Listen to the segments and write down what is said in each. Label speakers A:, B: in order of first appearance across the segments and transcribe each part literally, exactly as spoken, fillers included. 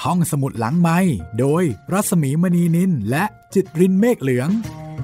A: ห้องสมุดหลังไมค์โดยรัศมีมณีนินและจิตรินเมฆเหลือง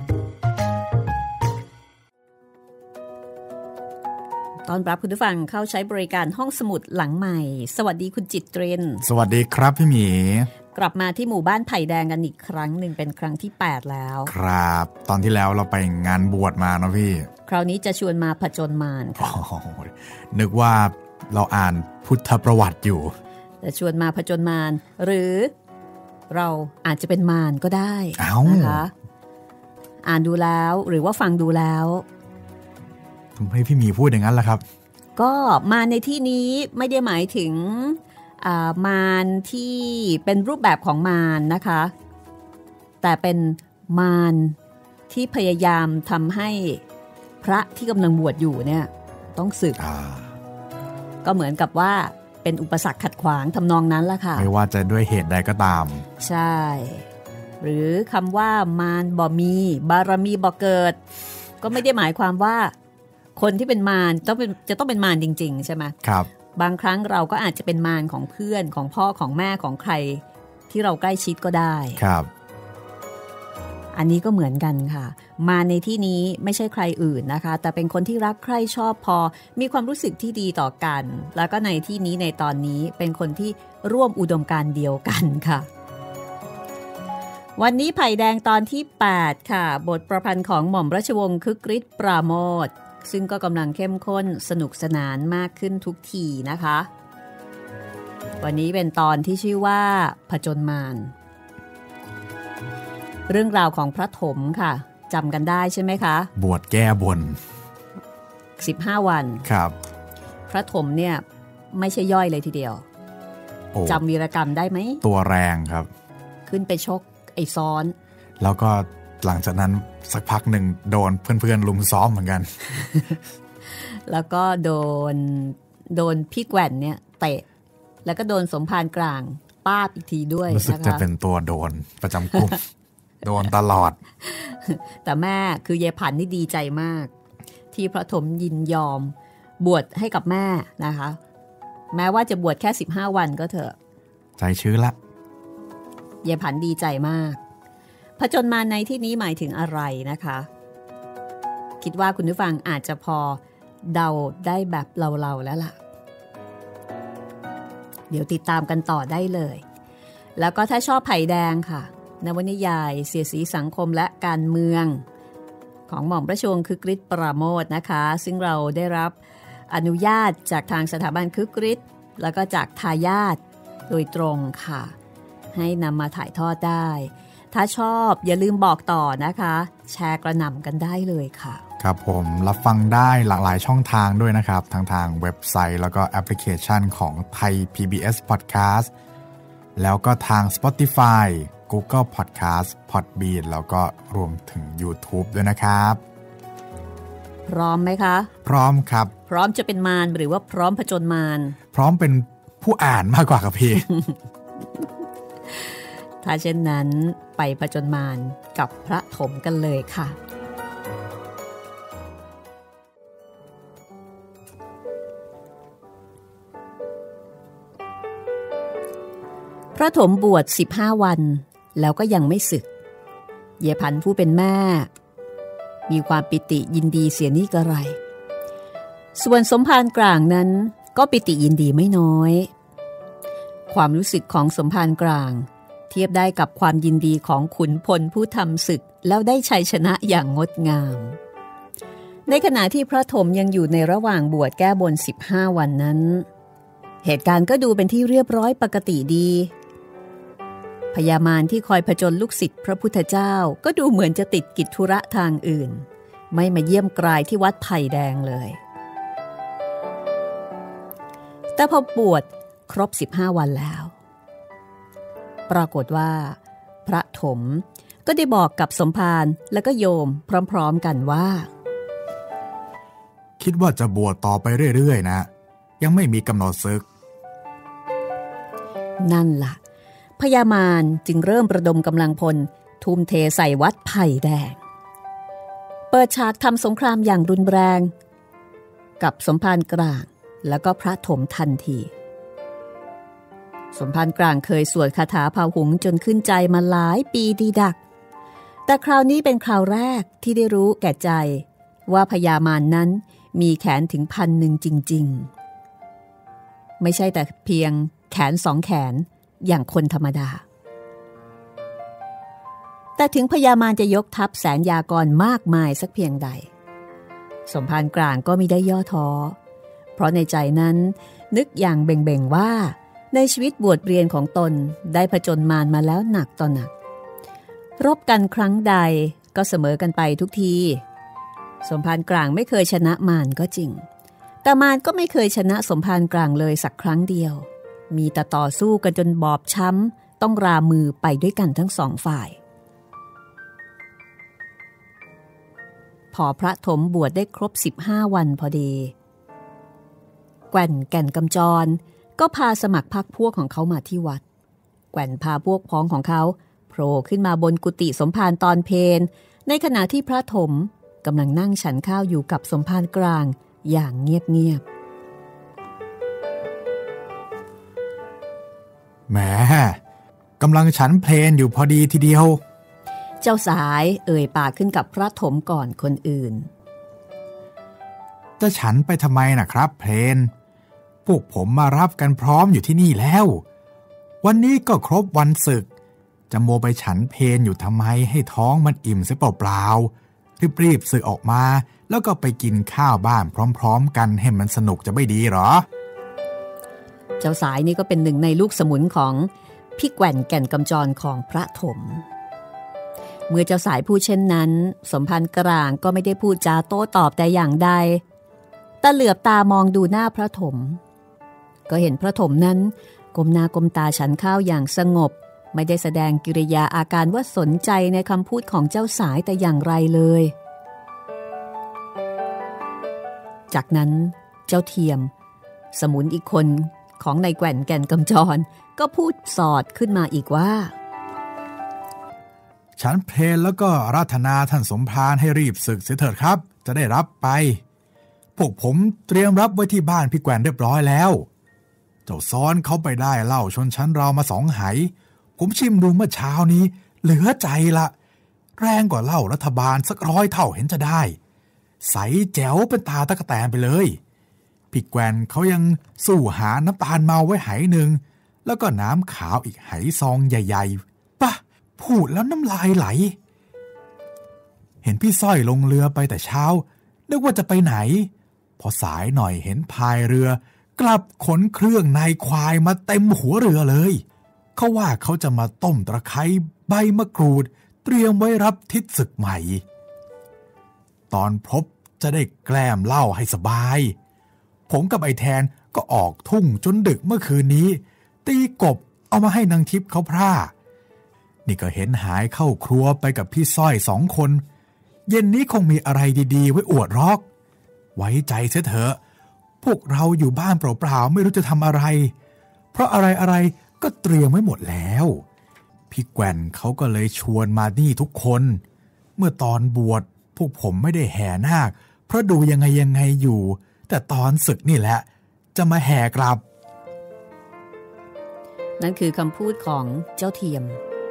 B: ตอนรับคุณผู้ฟังเข้าใช้บริการห้องสมุดหลังใหม่สวัสดีคุณจิตริน
A: สวัสดีครับพี่หมี
B: กลับมาที่หมู่บ้านไผ่แดงกันอีกครั้งหนึ่งเป็นครั้งที่แปดแล้ว
A: ครับตอนที่แล้วเราไปงานบวชมาเนาะพี่
B: คราวนี้จะชวนมาผจญมารค่ะ
A: นึกว่าเราอ่านพุทธประวัติอยู่
B: แต่ชวนมาผจญมารหรือเราอาจจะเป็นมารก็ได้นะคะอ่านดูแล้วหรือว่าฟังดูแล้ว
A: ทำให้พี่หมีพูดอย่างนั้นล่ะครับ
B: ก็มารในที่นี้ไม่ได้หมายถึงมารที่เป็นรูปแบบของมารนะคะแต่เป็นมารที่พยายามทำให้พระที่กำลังบวชอยู่เนี่ยต้องสึกก็เหมือนกับว่าเป็นอุปสรรคขัดขวางทำนองนั้นล่ะค่ะ
A: ไม่ว่าจะด้วยเหตุใดก็ตาม
B: ใช่หรือคำว่ามารบ่มีบารมีบ่เกิดก็ไม่ได้หมายความว่าคนที่เป็นมารต้องเป็นจะต้องเป็นมารจริงๆใช่ไหม
A: ครับ
B: บางครั้งเราก็อาจจะเป็นมารของเพื่อนของพ่อของแม่ของใครที่เราใกล้ชิดก็ได้
A: ครับ
B: อันนี้ก็เหมือนกันค่ะมารในที่นี้ไม่ใช่ใครอื่นนะคะแต่เป็นคนที่รักใคร่ชอบพอมีความรู้สึกที่ดีต่อกันแล้วก็ในที่นี้ในตอนนี้เป็นคนที่ร่วมอุดมการณ์เดียวกันค่ะวันนี้ไผ่แดงตอนที่แปดค่ะบทประพันธ์ของหม่อมราชวงศ์คึกฤทธิ์ปราโมทย์ซึ่งก็กำลังเข้มข้นสนุกสนานมากขึ้นทุกทีนะคะวันนี้เป็นตอนที่ชื่อว่าผจญมารเรื่องราวของพระถมค่ะจำกันได้ใช่ไหมคะ
A: บวชแก้บน
B: สิบห้าวัน
A: ครับ
B: พระถมเนี่ยไม่ใช่ย่อยเลยทีเดียวจำวีรกรรมได้ไหม
A: ตัวแรงครับ
B: ขึ้นไปชกไอ้ซ้อน
A: แล้วก็หลังจากนั้นสักพักหนึ่งโดนเพื่อนๆลุมซ้อมเหมือนกัน
B: แล้วก็โดนโดนพี่แกว่นเนี่ยเตะแล้วก็โดนสมภารกลางป้าบอีกทีด้วย
A: รู้สึกจะเป็นตัวโดนประจำกลุ่ม โดนตลอด
B: แต่แม่คือเยผันนี่ดีใจมากที่พระถมยินยอมบวชให้กับแม่นะคะแม้ว่าจะบวชแค่สิบห้าวันก็เถอะ
A: ใจชื้นละ
B: เยผันดีใจมากผจญมารในที่นี้หมายถึงอะไรนะคะคิดว่าคุณผู้ฟังอาจจะพอเดาได้แบบเราๆแล้วล่ะเดี๋ยวติดตามกันต่อได้เลยแล้วก็ถ้าชอบไผ่แดงค่ะนวนิยายเสียดสีสังคมและการเมืองของหม่อมราชวงศ์คึกฤทธิ์ปราโมทย์นะคะซึ่งเราได้รับอนุญาตจากทางสถาบันคึกฤทธิ์แล้วก็จากทายาทโดยตรงค่ะให้นำมาถ่ายทอดได้ถ้าชอบอย่าลืมบอกต่อนะคะแชร์กระหน่ำกันได้เลยค่ะ
A: ครับผมรับฟังได้หลากหลายช่องทางด้วยนะครับทั้งทางเว็บไซต์แล้วก็แอปพลิเคชันของไทย พี บี เอส Podcast แล้วก็ทาง Spotify Google Podcast Podbean แล้วก็รวมถึง YouTube ด้วยนะครับ
B: พร้อมไหมคะ
A: พร้อมครับ
B: พร้อมจะเป็นมารหรือว่าพร้อมผจญมาร
A: พร้อมเป็นผู้อ่านมากกว่าครับพี่
B: ถ้าเช่นนั้นไปผจญมารกับพระถมกันเลยค่ะพระถมบวชสิบห้าวันแล้วก็ยังไม่สึกเยผันผู้เป็นแม่มีความปิติยินดีเสียนี่กระไรส่วนสมภารกลางนั้นก็ปิติยินดีไม่น้อยความรู้สึกของสมภารกลางเทียบได้กับความยินดีของขุนพลผู้ทำศึกแล้วได้ชัยชนะอย่างงดงามในขณะที่พระถมยังอยู่ในระหว่างบวชแก้บนสิบห้าวันนั้นเหตุการณ์ก็ดูเป็นที่เรียบร้อยปกติดีพญามารที่คอยผจญลูกศิษย์พระพุทธเจ้าก็ดูเหมือนจะติดกิจธุระทางอื่นไม่มาเยี่ยมกรายที่วัดไผ่แดงเลยแต่พอบวชครบสิบห้าวันแล้วปรากฏว่าพระถมก็ได้บอกกับสมภารและก็โยมพร้อมๆกันว่า
A: คิดว่าจะบวชต่อไปเรื่อยๆนะยังไม่มีกำหนดศึก
B: นั่นล่ะพญามารจึงเริ่มประดมกำลังพลทุ่มเทใส่วัดไผ่แดงเปิดฉากทำสงครามอย่างรุนแรงกับสมภารกลางแล้วก็พระถมทันทีสมภารกลางเคยสวดคาถาพาหุงจนขึ้นใจมาหลายปีดีดักแต่คราวนี้เป็นคราวแรกที่ได้รู้แก่ใจว่าพญามารนั้นมีแขนถึงพันหนึ่งจริงๆไม่ใช่แต่เพียงแขนสองแขนอย่างคนธรรมดาแต่ถึงพญามารจะยกทัพแสนยากรมากมายสักเพียงใดสมภารกลางก็มิได้ย่อท้อเพราะในใจนั้นนึกอย่างเบ่งๆว่าในชีวิตบวชเรียนของตนได้ผจญมารมาแล้วหนักต่อหนักรบกันครั้งใดก็เสมอกันไปทุกทีสมภารกลางไม่เคยชนะมารก็จริงแต่มารก็ไม่เคยชนะสมภารกลางเลยสักครั้งเดียวมีแต่ต่อสู้กันจนบอบช้ำต้องรามือไปด้วยกันทั้งสองฝ่ายพอพระถมบวชได้ครบสิบห้าวันพอดีแก่นแก่นกำจรก็พาสมัครพรรคพวกของเขามาที่วัดแก่นพาพวกพ้องของเขาโผล่ขึ้นมาบนกุฏิสมภารตอนเพลในขณะที่พระถมกำลังนั่งฉันข้าวอยู่กับสมภารกลางอย่างเงียบ
A: ๆแหมกำลังฉันเพลนอยู่พอดีทีเดียว
B: เจ้าสายเอ่ยปากขึ้นกับพระถมก่อนคนอื่น
A: จะฉันไปทำไมนะครับเพลนพวกผมมารับกันพร้อมอยู่ที่นี่แล้ววันนี้ก็ครบวันศึกจะโมไปฉันเพลนอยู่ทำไมให้ท้องมันอิ่มเสียเปล่าๆรีบๆศึกออกมาแล้วก็ไปกินข้าวบ้านพร้อมๆกันให้มันสนุกจะไม่ดีหรอ
B: เจ้าสายนี่ก็เป็นหนึ่งในลูกสมุนของพี่แก่นแก่นกำจรของพระถมเมื่อเจ้าสายพูดเช่นนั้นสมภารกลางก็ไม่ได้พูดจาโต้ตอบแต่อย่างใดแต่เหลือบตามองดูหน้าพระถมก็เห็นพระถมนั้นก้มหน้าก้มตาฉันข้าวอย่างสงบไม่ได้แสดงกิริยาอาการว่าสนใจในคำพูดของเจ้าสายแต่อย่างไรเลยจากนั้นเจ้าเทียมสมุนอีกคนของนายแก่นแก่นกำจรก็พูดสอดขึ้นมาอีกว่า
A: ฉันเพลแล้วก็ราธนาท่านสมภารให้รีบศึกเสียเถิดครับจะได้รับไปพวกผมเตรียมรับไว้ที่บ้านพี่แก่นเรียบร้อยแล้วเจ้าซ้อนเขาไปได้เหล้าชนชั้นเรามาสองไหผมชิมดูเมื่อเช้านี้เหลือใจละแรงกว่าเหล้ารัฐบาลสักร้อยเท่าเห็นจะได้ใสแจ๋วเป็นตาตะกะแตนไปเลยพี่แก่นเขายังสู้หาน้ำตาลเมาไว้ไหหนึ่งแล้วก็น้ำขาวอีกไหซองใหญ่ๆป่ะพูดแล้วน้ำลายไหลเห็นพี่สร้อยลงเรือไปแต่เช้านึกว่าจะไปไหนพอสายหน่อยเห็นพายเรือกลับขนเครื่องในควายมาเต็มหัวเรือเลยเขาว่าเขาจะมาต้มตะไคร้ใบมะกรูดเตรียมไว้รับทิศศึกใหม่ตอนพบจะได้แกล้มเหล้าให้สบายผมกับไอ้แทนก็ออกทุ่งจนดึกเมื่อคืนนี้ตีกบเอามาให้นางทิพย์เขาพร่านี่ก็เห็นหายเข้าครัวไปกับพี่สร้อยสองคนเย็นนี้คงมีอะไรดีๆไว้อวดรอกไว้ใจเสียเถอะพวกเราอยู่บ้านเปล่าๆไม่รู้จะทำอะไรเพราะอะไรๆก็เตรียมไว้หมดแล้วพี่แก่นเขาก็เลยชวนมานี่ทุกคนเมื่อตอนบวชพวกผมไม่ได้แห่นาคเพราะดูยังไงยังไงอยู่แต่ตอนศึกนี่แหละจะมาแห่กลับ
B: นั่นคือคำพูดของเจ้าเทียม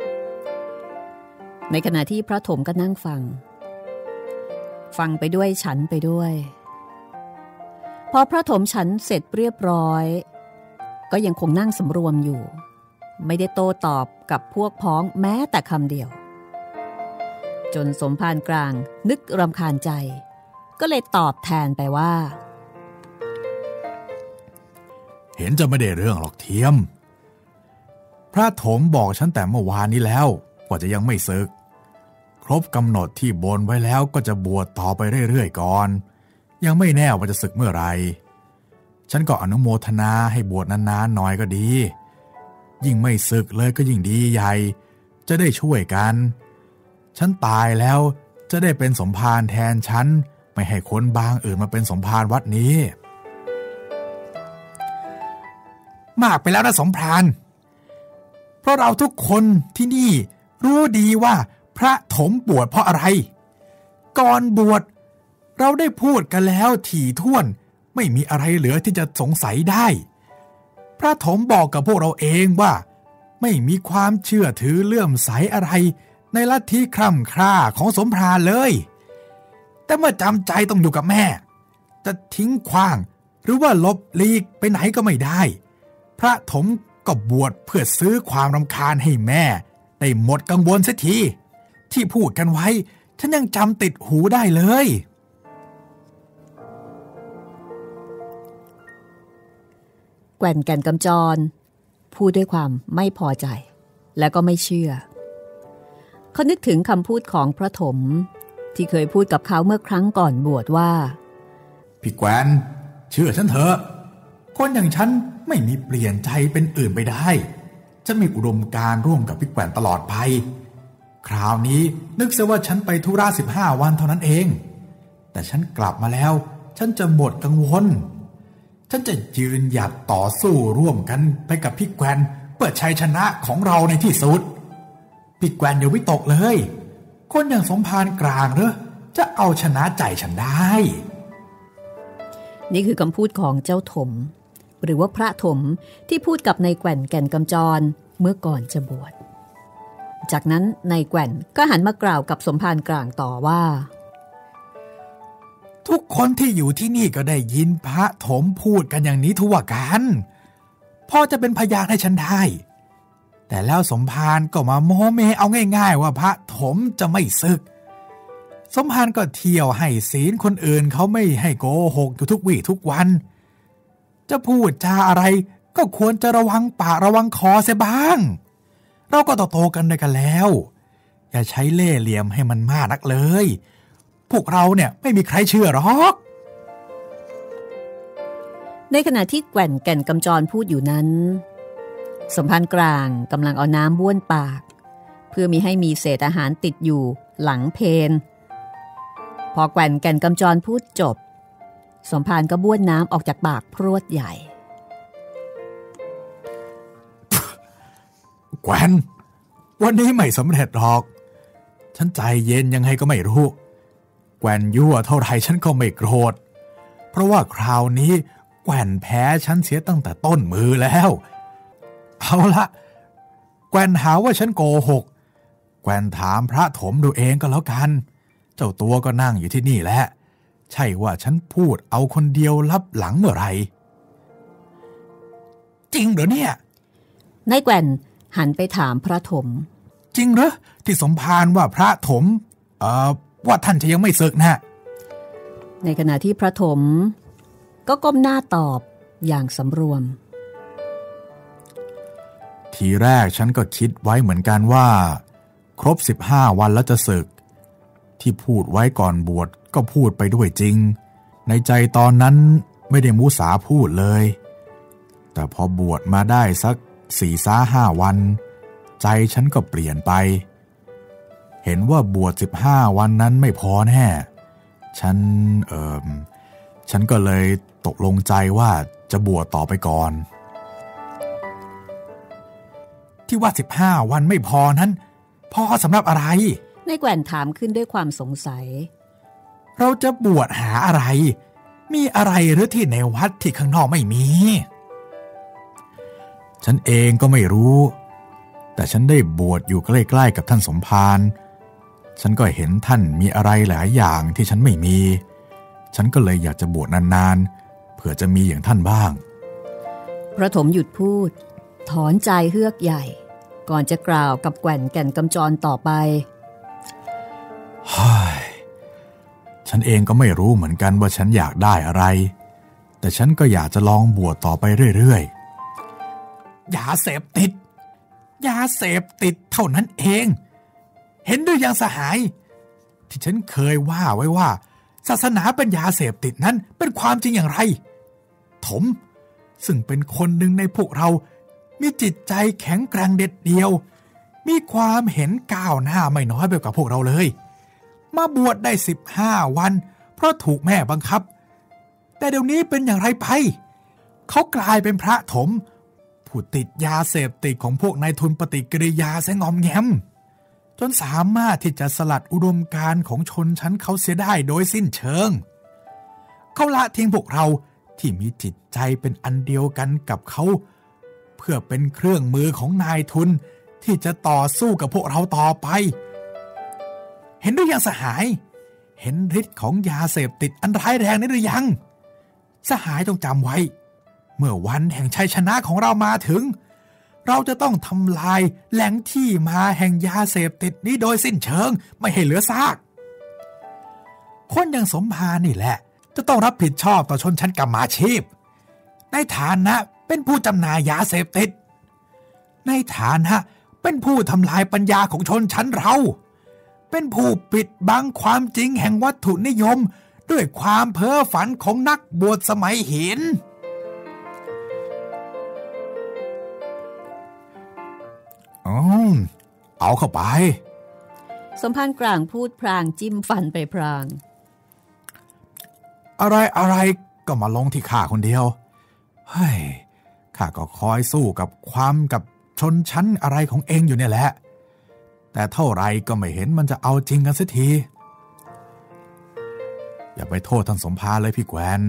B: ในขณะที่พระถมก็นั่งฟังฟังไปด้วยฉันไปด้วยพอพระถมฉันเสร็จเรียบร้อยก็ยังคงนั่งสำรวมอยู่ไม่ได้โต้ตอบกับพวกพ้องแม้แต่คำเดียวจนสมภารกลางนึกรำคาญใจก็เลยตอบแทนไปว่า
A: เห็นจะไม่ได้เรื่องหรอกเทียมพระถมบอกฉันแต่เมื่อวานนี้แล้วว่าจะยังไม่ศึกครบกำหนดที่บนไว้แล้วก็จะบวชต่อไปเรื่อยๆก่อนยังไม่แน่ว่าจะศึกเมื่อไหร่ฉันก็อนุโมทนาให้บวชนานๆหน่อยก็ดียิ่งไม่ศึกเลยก็ยิ่งดีใหญ่จะได้ช่วยกันฉันตายแล้วจะได้เป็นสมภารแทนฉันไม่ให้คนบางอื่นมาเป็นสมภารวัดนี้มากไปแล้วนะสมภารเพราะเราทุกคนที่นี่รู้ดีว่าพระถมบวชเพราะอะไรก่อนบวชเราได้พูดกันแล้วถี่ถ้วนไม่มีอะไรเหลือที่จะสงสัยได้พระถมบอกกับพวกเราเองว่าไม่มีความเชื่อถือเลื่อมใสอะไรในลัทธิคร่ำคร่าของสมภารเลยแต่เมื่อจำใจต้องอยู่กับแม่จะทิ้งขว้างหรือว่าลบลีกไปไหนก็ไม่ได้พระถมก็บวชเพื่อซื้อความรำคาญให้แม่ได้หมดกังวลเสียทีที่พูดกันไว้ฉันยังจำติดหูได้เลย
B: แก่นแก่นกำจรพูดด้วยความไม่พอใจและก็ไม่เชื่อเขานึกถึงคำพูดของพระถมที่เคยพูดกับเขาเมื่อครั้งก่อนบวชว่า
A: พี่แกวนเชื่อฉันเถอะคนอย่างฉันไม่มีเปลี่ยนใจเป็นอื่นไปได้จะมีอุดมการณ์ร่วมกับพี่แกวนตลอดไปคราวนี้นึกซะว่าฉันไปธุระสิบห้าวันเท่านั้นเองแต่ฉันกลับมาแล้วฉันจะหมดกังวลฉันจะยืนหยัดต่อสู้ร่วมกันไปกับพี่แกวนเพื่อชัยชนะของเราในที่สุดพี่แกวนอย่าวิตกเลยคนอย่างสมภารกลางเหรอจะเอาชนะใจฉันได้
B: นี่คือคำพูดของเจ้าถมหรือว่าพระถมที่พูดกับนายแก่นแก่นกำจรเมื่อก่อนจะบวชจากนั้นนายแก่นก็หันมากล่าวกับสมภารกลางต่อว่า
A: ทุกคนที่อยู่ที่นี่ก็ได้ยินพระถมพูดกันอย่างนี้ทั่วกันพ่อจะเป็นพยานให้ฉันได้แต่แล้วสมภารก็มาโม้เมเอาง่ายๆว่าพระถมจะไม่สึกสมภารก็เที่ยวให้ศีลคนอื่นเขาไม่ให้โกหกอยู่ทุกวี่ทุกวันจะพูดจาอะไรก็ควรจะระวังปากระวังคอเสียบ้างเราก็โตๆกันได้กันแล้วอย่าใช้เล่ห์เหลี่ยมให้มันมากนักเลยพวกเราเนี่ยไม่มีใครเชื่อหรอก
B: ในขณะที่แก่นแก่นกำจรพูดอยู่นั้นสมภารกลางกำลังเอาน้ำบ้วนปากเพื่อมิให้มีเศษอาหารติดอยู่หลังเพลพอแก่นแก่นกำจรพูดจบสมภารก็บ้วนน้ำออกจากปากพรวดใหญ่
A: แกวนวันนี้ไม่สำเร็จหรอกฉันใจเย็นยังไงก็ไม่รู้แกวนยั่วเท่าไรฉันก็ไม่โกรธเพราะว่าคราวนี้แกวนแพ้ฉันเสียตั้งแต่ต้นมือแล้วเอาละแกวนหาว่าฉันโกหกแกวนถามพระถมดูเองก็แล้วกันเจ้าตัวก็นั่งอยู่ที่นี่แหละใช่ว่าฉันพูดเอาคนเดียวลับหลังเมื่อไรจริงเหรอเนี่ย
B: นายแกวนหันไปถามพระถม
A: จริงเหรอที่สมภารว่าพระถมเอ่อว่าท่านจะยังไม่ศึกนะ
B: ในขณะที่พระถมก็ก้มหน้าตอบอย่างสำรวม
A: ทีแรกฉันก็คิดไว้เหมือนกันว่าครบสิบห้าวันแล้วจะศึกที่พูดไว้ก่อนบวชก็พูดไปด้วยจริงในใจตอนนั้นไม่ได้มุสาพูดเลยแต่พอบวชมาได้สักสี่ซ้าห้าวันใจฉันก็เปลี่ยนไปเห็นว่าบวชสิบห้าวันนั้นไม่พอแน่ฉันเอ่อฉันก็เลยตกลงใจว่าจะบวชต่อไปก่อนที่ว่าสิบห้าวันไม่พอนั้นพอสำหรับอะไร
B: นายแกวนถามขึ้นด้วยความสงสัย
A: เราจะบวชหาอะไรมีอะไรหรือที่ในวัดที่ข้างนอกไม่มีฉันเองก็ไม่รู้แต่ฉันได้บวชอยู่ใกล้ๆกับท่านสมภารฉันก็เห็นท่านมีอะไรหลายอย่างที่ฉันไม่มีฉันก็เลยอยากจะบวชนานๆเผื่อจะมีอย่างท่านบ้าง
B: พระถมหยุดพูดถอนใจเฮือกใหญ่ก่อนจะกล่าวกับแก่นแก่นกำจรต่อไป
A: ฉันเองก็ไม่รู้เหมือนกันว่าฉันอยากได้อะไรแต่ฉันก็อยากจะลองบวชต่อไปเรื่อยๆยาเสพติดยาเสพติดเท่านั้นเองเห็นด้วยยังสหายที่ฉันเคยว่าไว้ว่าศาสนาเป็นยาเสพติดนั้นเป็นความจริงอย่างไรถมซึ่งเป็นคนหนึ่งในพวกเรามีจิตใจแข็งแกร่งเด็ดเดี่ยวมีความเห็นก้าวหน้าไม่น้อยไปกว่าพวกเราเลยมาบวชได้สิบห้าวันเพราะถูกแม่บังคับแต่เดี๋ยวนี้เป็นอย่างไรไปเขากลายเป็นพระถมผู้ติดยาเสพติดของพวกนายทุนปฏิกิริยาแสงอมแงมจนสามารถที่จะสลัดอุดมการณ์ของชนชั้นเขาเสียได้โดยสิ้นเชิงเขาละทิ้งพวกเราที่มีจิตใจเป็นอันเดียวกันกับเขาเพื่อเป็นเครื่องมือของนายทุนที่จะต่อสู้กับพวกเราต่อไปเห็นหรือยังสหายเห็นฤทธิ์ของยาเสพติดอันร้ายแรงนี้หรือยังสหายต้องจำไว้เมื่อวันแห่งชัยชนะของเรามาถึงเราจะต้องทำลายแหล่งที่มาแห่งยาเสพติดนี้โดยสิ้นเชิงไม่ให้เหลือซากคนอย่างสมภารนี่แหละจะต้องรับผิดชอบต่อชนชั้นกรรมาชีพในฐานะเป็นผู้จำหน่ายยาเสพติดในฐานะเป็นผู้ทำลายปัญญาของชนชั้นเราเป็นผู้ปิดบังความจริงแห่งวัตถุนิยมด้วยความเพ้อฝันของนักบวชสมัยหินอืมเอาเข้าไป
B: สมภารกลางพูดพลางจิ้มฟันไปพลาง
A: อะไรอะไรก็มาลงที่ข้าคนเดียวเฮ้ยข้าก็คอยสู้กับความกับชนชั้นอะไรของเองอยู่เนี่ยแหละแต่เท่าไรก็ไม่เห็นมันจะเอาจริงกันสักทีอย่าไปโทษท่านสมภารเลยพี่แกวน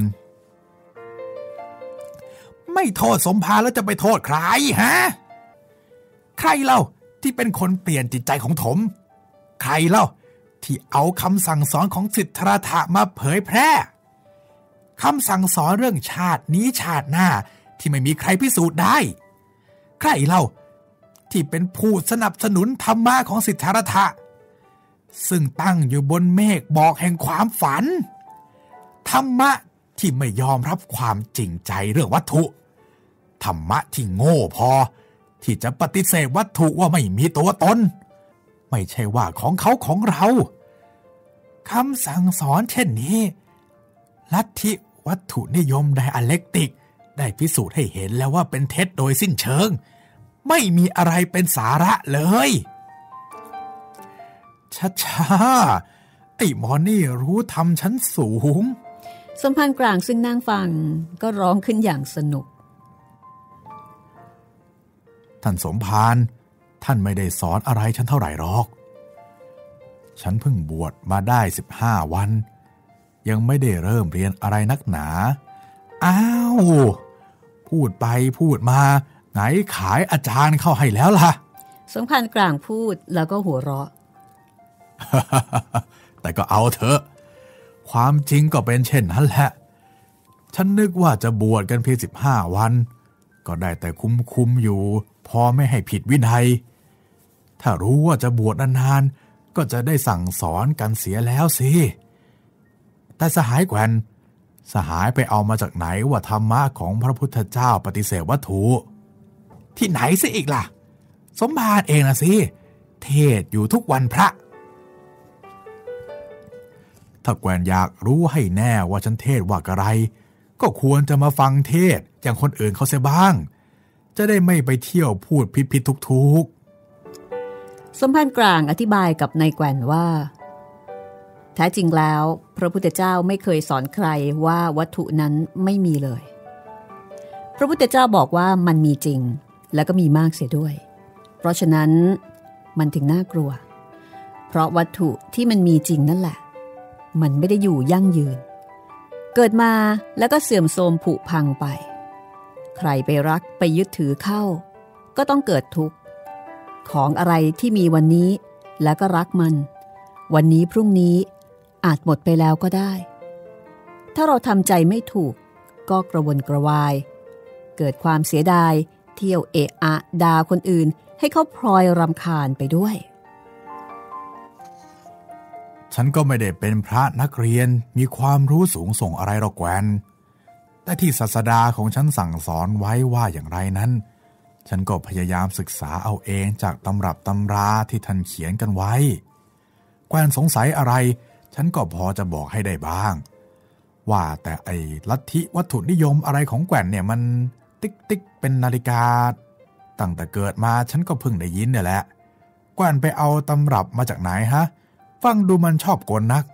A: ไม่โทษสมภารแล้วจะไปโทษใครฮะใครเล่าที่เป็นคนเปลี่ยนจิตใจของผมใครเล่าที่เอาคำสั่งสอนของสิทธัตถะมาเผยแพร่คำสั่งสอนเรื่องชาตินี้ชาติหน้าที่ไม่มีใครพิสูจน์ได้ใครเล่าที่เป็นผู้สนับสนุนธรรมะของสิทธัตถะซึ่งตั้งอยู่บนเมฆบอกแห่งความฝันธรรมะที่ไม่ยอมรับความจริงใจเรื่องวัตถุธรรมะที่โง่พอที่จะปฏิเสธวัตถุว่าไม่มีตัวตนไม่ใช่ว่าของเขาของเราคำสั่งสอนเช่นนี้ลัทธิวัตถุนิยมไดอะเล็กติกได้พิสูจน์ให้เห็นแล้วว่าเป็นเท็จโดยสิ้นเชิงไม่มีอะไรเป็นสาระเลยช้าๆไอ้หมอนี่รู้ธรรมชั้นสูง
B: สมภารกลางซึ่งนั่งฟังก็ร้องขึ้นอย่างสนุก
A: ท่านสมภารท่านไม่ได้สอนอะไรฉันเท่าไหร่หรอกฉันเพิ่งบวชมาได้สิบห้าวันยังไม่ได้เริ่มเรียนอะไรนักหนาอ้าวพูดไปพูดมาไหนขายอาจารย์เข้าให้แล้วล่ะ
B: สมภารกลางพูดแล้วก็หัวเราะ
A: แต่ก็เอาเถอะความจริงก็เป็นเช่นนั้นแหละฉันนึกว่าจะบวชกันเพียงสิบห้าวันก็ได้แต่คุมคุมอยู่พอไม่ให้ผิดวินัยถ้ารู้ว่าจะบวชนานๆก็จะได้สั่งสอนกันเสียแล้วสิแต่สหายแกวนสหายไปเอามาจากไหนว่าธรรมะของพระพุทธเจ้าปฏิเสธวัตถุที่ไหนสิอีกล่ะสมภารเองนะสิเทศอยู่ทุกวันพระถ้าแกวนอยากรู้ให้แน่ว่าฉันเทศว่าอะไรก็ควรจะมาฟังเทศอย่างคนอื่นเขาเสียบ้างจะได้ไม่ไปเที่ยวพูดผิดๆทุกๆ
B: สมภารกลางอธิบายกับนายแกวนว่าแท้จริงแล้วพระพุทธเจ้าไม่เคยสอนใครว่าวัตถุนั้นไม่มีเลยพระพุทธเจ้าบอกว่ามันมีจริงแล้วก็มีมากเสียด้วยเพราะฉะนั้นมันถึงน่ากลัวเพราะวัตถุที่มันมีจริงนั่นแหละมันไม่ได้อยู่ยั่งยืนเกิดมาแล้วก็เสื่อมโทรมผุพังไปใครไปรักไปยึดถือเข้าก็ต้องเกิดทุกข์ของอะไรที่มีวันนี้แล้วก็รักมันวันนี้พรุ่งนี้อาจหมดไปแล้วก็ได้ถ้าเราทำใจไม่ถูกก็กระวนกระวายเกิดความเสียดายเที่ยวเอะอะด่าคนอื่นให้เขาพลอยรำคาญไปด้วย
A: ฉันก็ไม่ได้เป็นพระนักเรียนมีความรู้สูงส่งอะไรหรอกแกวนแต่ที่ศาสดาของฉันสั่งสอนไว้ว่าอย่างไรนั้นฉันก็พยายามศึกษาเอาเองจากตำรับตำราที่ท่านเขียนกันไว้แกวนสงสัยอะไรฉันก็พอจะบอกให้ได้บ้างว่าแต่ไอ้ลัทธิวัตถุนิยมอะไรของแกวนเนี่ยมันติ๊กติ๊กเป็นนาฬิกาตั้งแต่เกิดมาฉันก็เพิ่งได้ยินเนี่ยแหละแกวนไปเอาตำรับมาจากไหนฮะฟังดูมันชอบกลนัก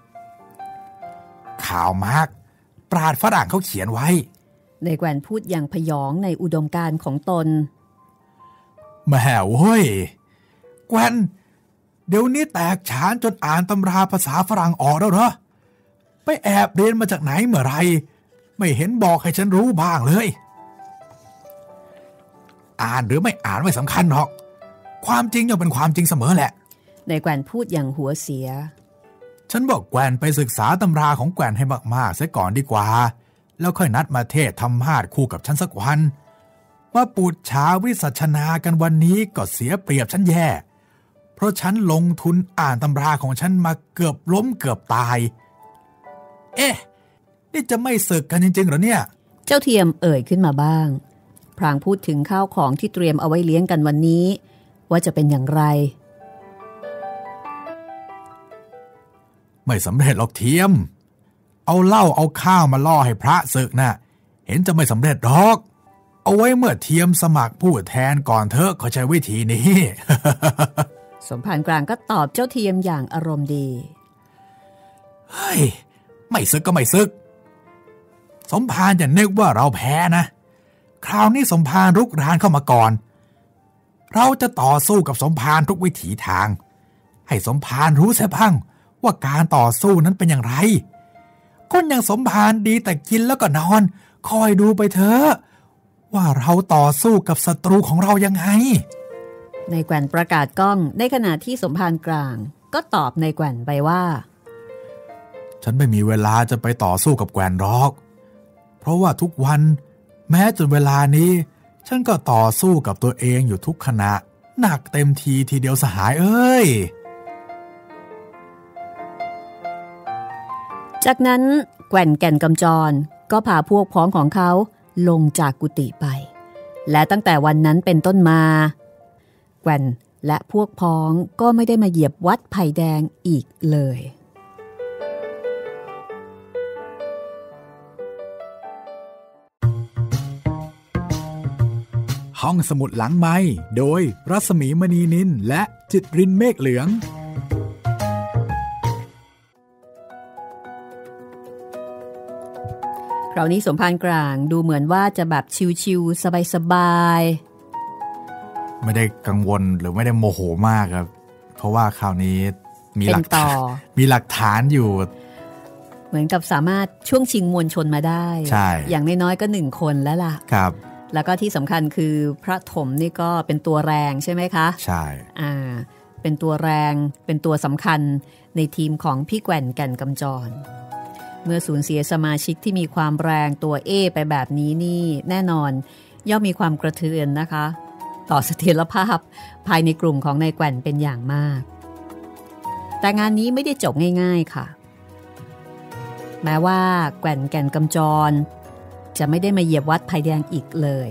A: ข่าวมาร์กปราชญ์ฝรั่งเขาเขียนไว้
B: ในแกวนพูดอย่างพยองในอุดมการณ์ของตน
A: แม่เว้ยแกวนเดี๋ยวนี้แตกฉานจนอ่านตำราภาษาฝรั่งออกแล้วเหรอไปแอบเรียนมาจากไหนเมื่อไรไม่เห็นบอกให้ฉันรู้บ้างเลยอ่านหรือไม่อ่านไม่สำคัญหรอกความจริงย่อมเป็นความจริงเสมอแหละ
B: นายแกว่นพูดอย่างหัวเสีย
A: ฉันบอกแกว่นไปศึกษาตำราของแกว่นให้มากๆเสียก่อนดีกว่าแล้วค่อยนัดมาเทศธรรมาสน์คู่กับฉันสักวันว่าปูดฉาวิสัชนากันวันนี้ก็เสียเปรียบฉันแย่เพราะฉันลงทุนอ่านตำราของฉันมาเกือบล้มเกือบตายเอ๊ะนี่จะไม่ศึกกันจริงๆเหรอเนี่ย
B: เจ้าเทียมเอ่ยขึ้นมาบ้างพลางพูดถึงข้าวของที่เตรียมเอาไว้เลี้ยงกันวันนี้ว่าจะเป็นอย่างไร
A: ไม่สำเร็จหรอกเทียมเอาเหล้าเอาข้าวมาล่อให้พระศึกน่ะเห็นจะไม่สำเร็จหรอกเอาไว้เมื่อเทียมสมัครผู้แทนก่อนเถอะเขาใช้วิธีนี้
B: สมภารกลางก็ตอบเจ้าเทียมอย่างอารมณ์ดี
A: เฮ้ยไม่ซึกก็ไม่ซึกสมภารอย่านึกว่าเราแพ้นะคราวนี้สมภารรุกรานเข้ามาก่อนเราจะต่อสู้กับสมภารทุกวิถีทางให้สมภารรู้เสียบ้างว่าการต่อสู้นั้นเป็นอย่างไรคนอย่างสมภารดีแต่กินแล้วก็นอนคอยดูไปเถอะว่าเราต่อสู้กับศัตรูของเรายังไง
B: นายแกว่นประกาศก้องในขณะที่สมภารกลางก็ตอบนายแกว่นไปว่า
A: ฉันไม่มีเวลาจะไปต่อสู้กับแกว่นหรอกเพราะว่าทุกวันแม้จนเวลานี้ฉันก็ต่อสู้กับตัวเองอยู่ทุกขณะหนักเต็มทีทีเดียวสหายเอ้ย
B: จากนั้นแกว่นแก่นกำจรก็พาพวกพ้องของเขาลงจากกุฏิไปและตั้งแต่วันนั้นเป็นต้นมาแกว่นและพวกพ้องก็ไม่ได้มาเหยียบวัดไผ่แดงอีกเลย
A: ห้องสมุดหลังไมค์โดยรัศมีมณีนินและจิตรินเมฆเหลือง
B: คราวนี้สมภารกลางดูเหมือนว่าจะแบบชิวๆสบาย
A: ๆไม่ได้กังวลหรือไม่ได้โมโหมากครับเพราะว่าคราวนี้มีหลักฐานมีหลักฐานอยู่
B: เหมือนกับสามารถช่วงชิงมวลชนมาได้
A: ใช่
B: อย่างน้อยๆก็หนึ่งคนแล้วล่ะ
A: ครับ
B: แล้วก็ที่สำคัญคือพระถมนี่ก็เป็นตัวแรงใช่ไหมคะ
A: ใช่
B: อ่าเป็นตัวแรงเป็นตัวสำคัญในทีมของพี่แกว่นแก่นกำจรเมื่อสูญเสียสมาชิกที่มีความแรงตัวเอไปแบบนี้นี่แน่นอนย่อมมีความกระเทือนนะคะต่อเสถียรภาพภายในกลุ่มของนายแกว่นเป็นอย่างมากแต่งานนี้ไม่ได้จบง่ายๆค่ะแม้ว่าแกว่นแก่นกำจรจะไม่ได้มาเหยียบวัดไผ่แดงอีกเลย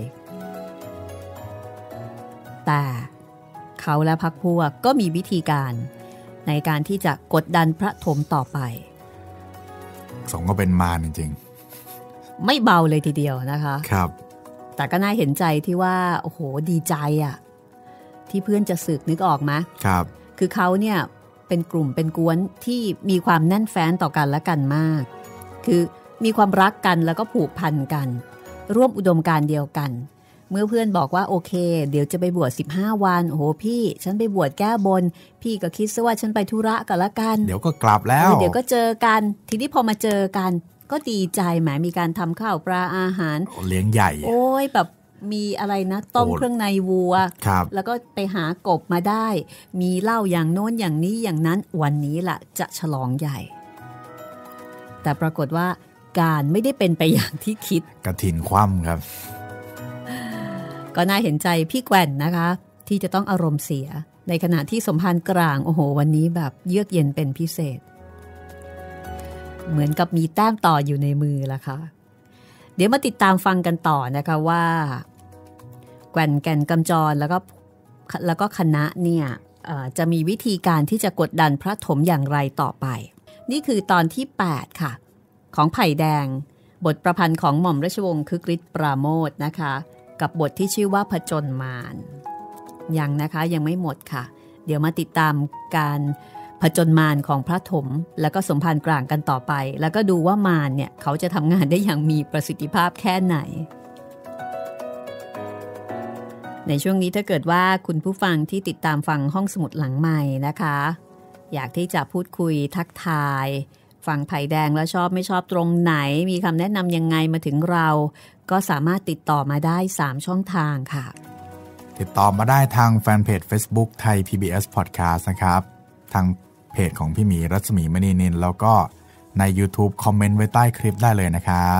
B: แต่เขาและพรรคพวกก็มีวิธีการในการที่จะกดดันพระถมต่อไป
A: สงก็เป็นมารจริง
B: ๆไม่เบาเลยทีเดียวนะคะ
A: ครับ
B: แต่ก็น่าเห็นใจที่ว่าโอ้โหดีใจอ่ะที่เพื่อนจะสึกนึกออกไหม
A: ครับ
B: คือเขาเนี่ยเป็นกลุ่มเป็นกวนที่มีความแน่นแฟ้นต่อกันและกันมากคือมีความรักกันแล้วก็ผูกพันกันร่วมอุดมการณ์เดียวกันเมื่อเพื่อนบอกว่าโอเคเดี๋ยวจะไปบวชสิบห้าวันโอ้โหพี่ฉันไปบวชแก้บนพี่ก็คิดซะว่าฉันไปธุระกันละกัน
A: เดี๋ยวก็กลับแล้ว
B: เดี๋ยวก็เจอกันทีนี้พอมาเจอกันก็ดีใจแหมมีการทำข้าวปลาอาหาร
A: เลี้ยงใหญ่
B: โอ้ยแบบมีอะไรนะต้มเครื่องในวัวแล้วก็ไปหากบมาได้มีเหล้าอย่างโน้นอย่างนี้อย่างนั้นวันนี้ล่ะจะฉลองใหญ่แต่ปรากฏว่าการไม่ได้เป็นไปอย่างที่คิด
A: กฐินคว่ำครับ
B: ก็น่าเห็นใจพี่แกว่นนะคะที่จะต้องอารมณ์เสียในขณะที่สมภารกลางโอ้โหวันนี้แบบเยือกเย็นเป็นพิเศษเหมือนกับมีแต้มต่ออยู่ในมือละค่ะเดี๋ยวมาติดตามฟังกันต่อนะคะว่าแกว่นแก่นกำจรแล้วก็แล้วก็คณะเนี่ยจะมีวิธีการที่จะกดดันพระถมอย่างไรต่อไปนี่คือตอนที่แปดค่ะของไผ่แดงบทประพันธ์ของหม่อมราชวงศ์คึกฤทธิ์ปราโมทนะคะกับบทที่ชื่อว่าผจญมารยังนะคะยังไม่หมดค่ะเดี๋ยวมาติดตามการผจญมารของพระถมแล้วก็สมภารกลางกันต่อไปแล้วก็ดูว่ามารเนี่ยเขาจะทำงานได้อย่างมีประสิทธิภาพแค่ไหนในช่วงนี้ถ้าเกิดว่าคุณผู้ฟังที่ติดตามฟังห้องสมุดหลังใหม่นะคะอยากที่จะพูดคุยทักทายฟังไผ่แดงแล้วชอบไม่ชอบตรงไหนมีคำแนะนำยังไงมาถึงเราก็สามารถติดต่อมาได้สามช่องทางค่ะ
A: ติดต่อมาได้ทางแฟนเพจ Facebook ไทย พี บี เอส Podcast นะครับทางเพจของพี่หมีรัศมีมณีนินแล้วก็ใน YouTube คอมเมนต์ไว้ใต้คลิปได้เลยนะครับ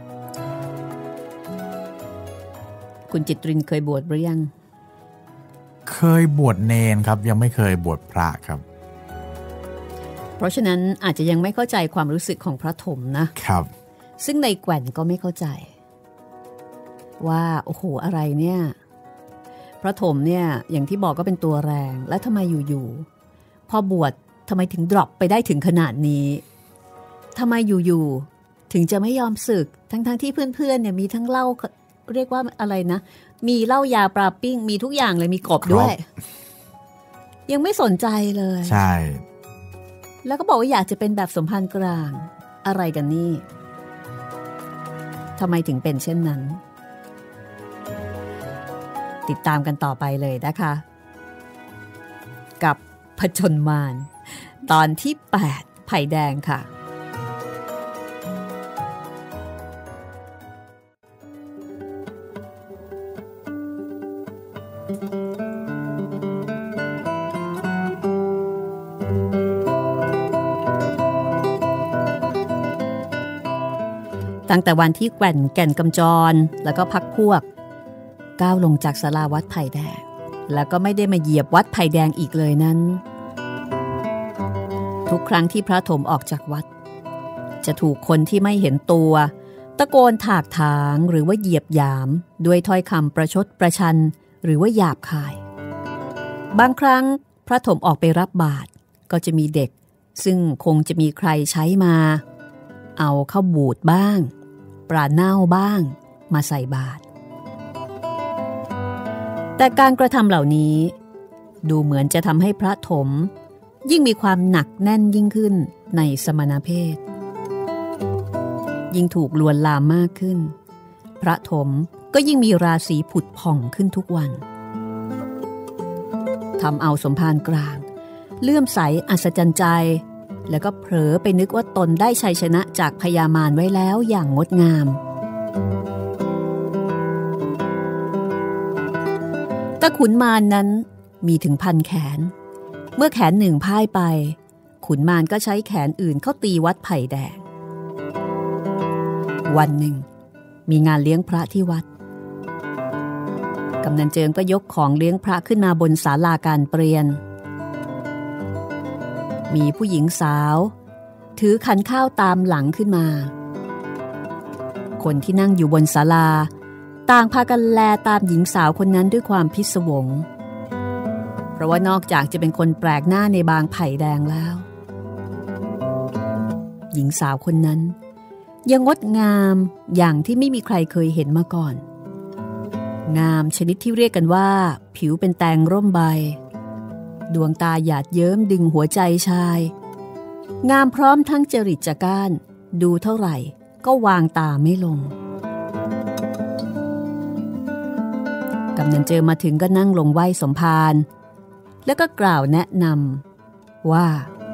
B: คุณจิตรินเคยบวชหรือยัง
A: เคยบวชเนนครับยังไม่เคยบวชพระครับ
B: เพราะฉะนั้นอาจจะยังไม่เข้าใจความรู้สึกของพระถมนะครับซึ่งในแก่นก็ไม่เข้าใจว่าโอ้โหอะไรเนี่ยพระถมเนี่ยอย่างที่บอกก็เป็นตัวแรงและทำไมอยู่ๆพอบวชทำไมถึงดรอปไปได้ถึงขนาดนี้ทำไมอยู่ๆถึงจะไม่ยอมสึกทั้งๆที่เพื่อนๆเนี่ยมีทั้งเหล้าเรียกว่าอะไรนะมีเหล้ายาปลาปิ้งมีทุกอย่างเลยมีกบด้วยยังไม่สนใจเลย
A: ใช่
B: แล้วก็บอกว่าอยากจะเป็นแบบสมภารกลางอะไรกันนี่ทำไมถึงเป็นเช่นนั้นติดตามกันต่อไปเลยนะคะกับผจญมารตอนที่แปดไผ่แดงค่ะตั้งแต่วันที่แก่นแก่นกำจรแล้วก็พักพวกก้าวลงจากศาลาวัดไผ่แดงแล้วก็ไม่ได้มาเหยียบวัดไผ่แดงอีกเลยนั้นทุกครั้งที่พระถมออกจากวัดจะถูกคนที่ไม่เห็นตัวตะโกนถากถางหรือว่าเหยียบหยามด้วยถ้อยคำประชดประชันหรือว่าหยาบคายบางครั้งพระถมออกไปรับบาตรก็จะมีเด็กซึ่งคงจะมีใครใช้มาเอาข้าวบูดบ้างปลาเน่าบ้างมาใส่บาตรแต่การกระทำเหล่านี้ดูเหมือนจะทำให้พระถมยิ่งมีความหนักแน่นยิ่งขึ้นในสมณเพศยิ่งถูกลวนลามมากขึ้นพระถมก็ยิ่งมีราศีผุดผ่องขึ้นทุกวันทำเอาสมภารกลางเลื่อมใสอัศจรรย์ใจแล้วก็เผลอไปนึกว่าตนได้ชัยชนะจากพญามารไว้แล้วอย่างงดงามแต่ขุนมารนั้นมีถึงพันแขนเมื่อแขนหนึ่งพ่ายไปขุนมารก็ใช้แขนอื่นเข้าตีวัดไผ่แดงวันหนึ่งมีงานเลี้ยงพระที่วัดกำนันเจิงก็ยกของเลี้ยงพระขึ้นมาบนศาลาการเปลี่ยนมีผู้หญิงสาวถือขันข้าวตามหลังขึ้นมาคนที่นั่งอยู่บนศาลาต่างพากันแลตามหญิงสาวคนนั้นด้วยความพิศวงเพราะว่านอกจากจะเป็นคนแปลกหน้าในบางไผ่แดงแล้วหญิงสาวคนนั้นยังงดงามอย่างที่ไม่มีใครเคยเห็นมาก่อนงามชนิดที่เรียกกันว่าผิวเป็นแตงร่มใบดวงตาหยาดเยิ้มดึงหัวใจชายงามพร้อมทั้งจริตจักร้านดูเท่าไหร่ก็วางตาไม่ลงกำนันเจอมาถึงก็นั่งลงไหว้สมภารแล้วก็กล่าวแนะนำว่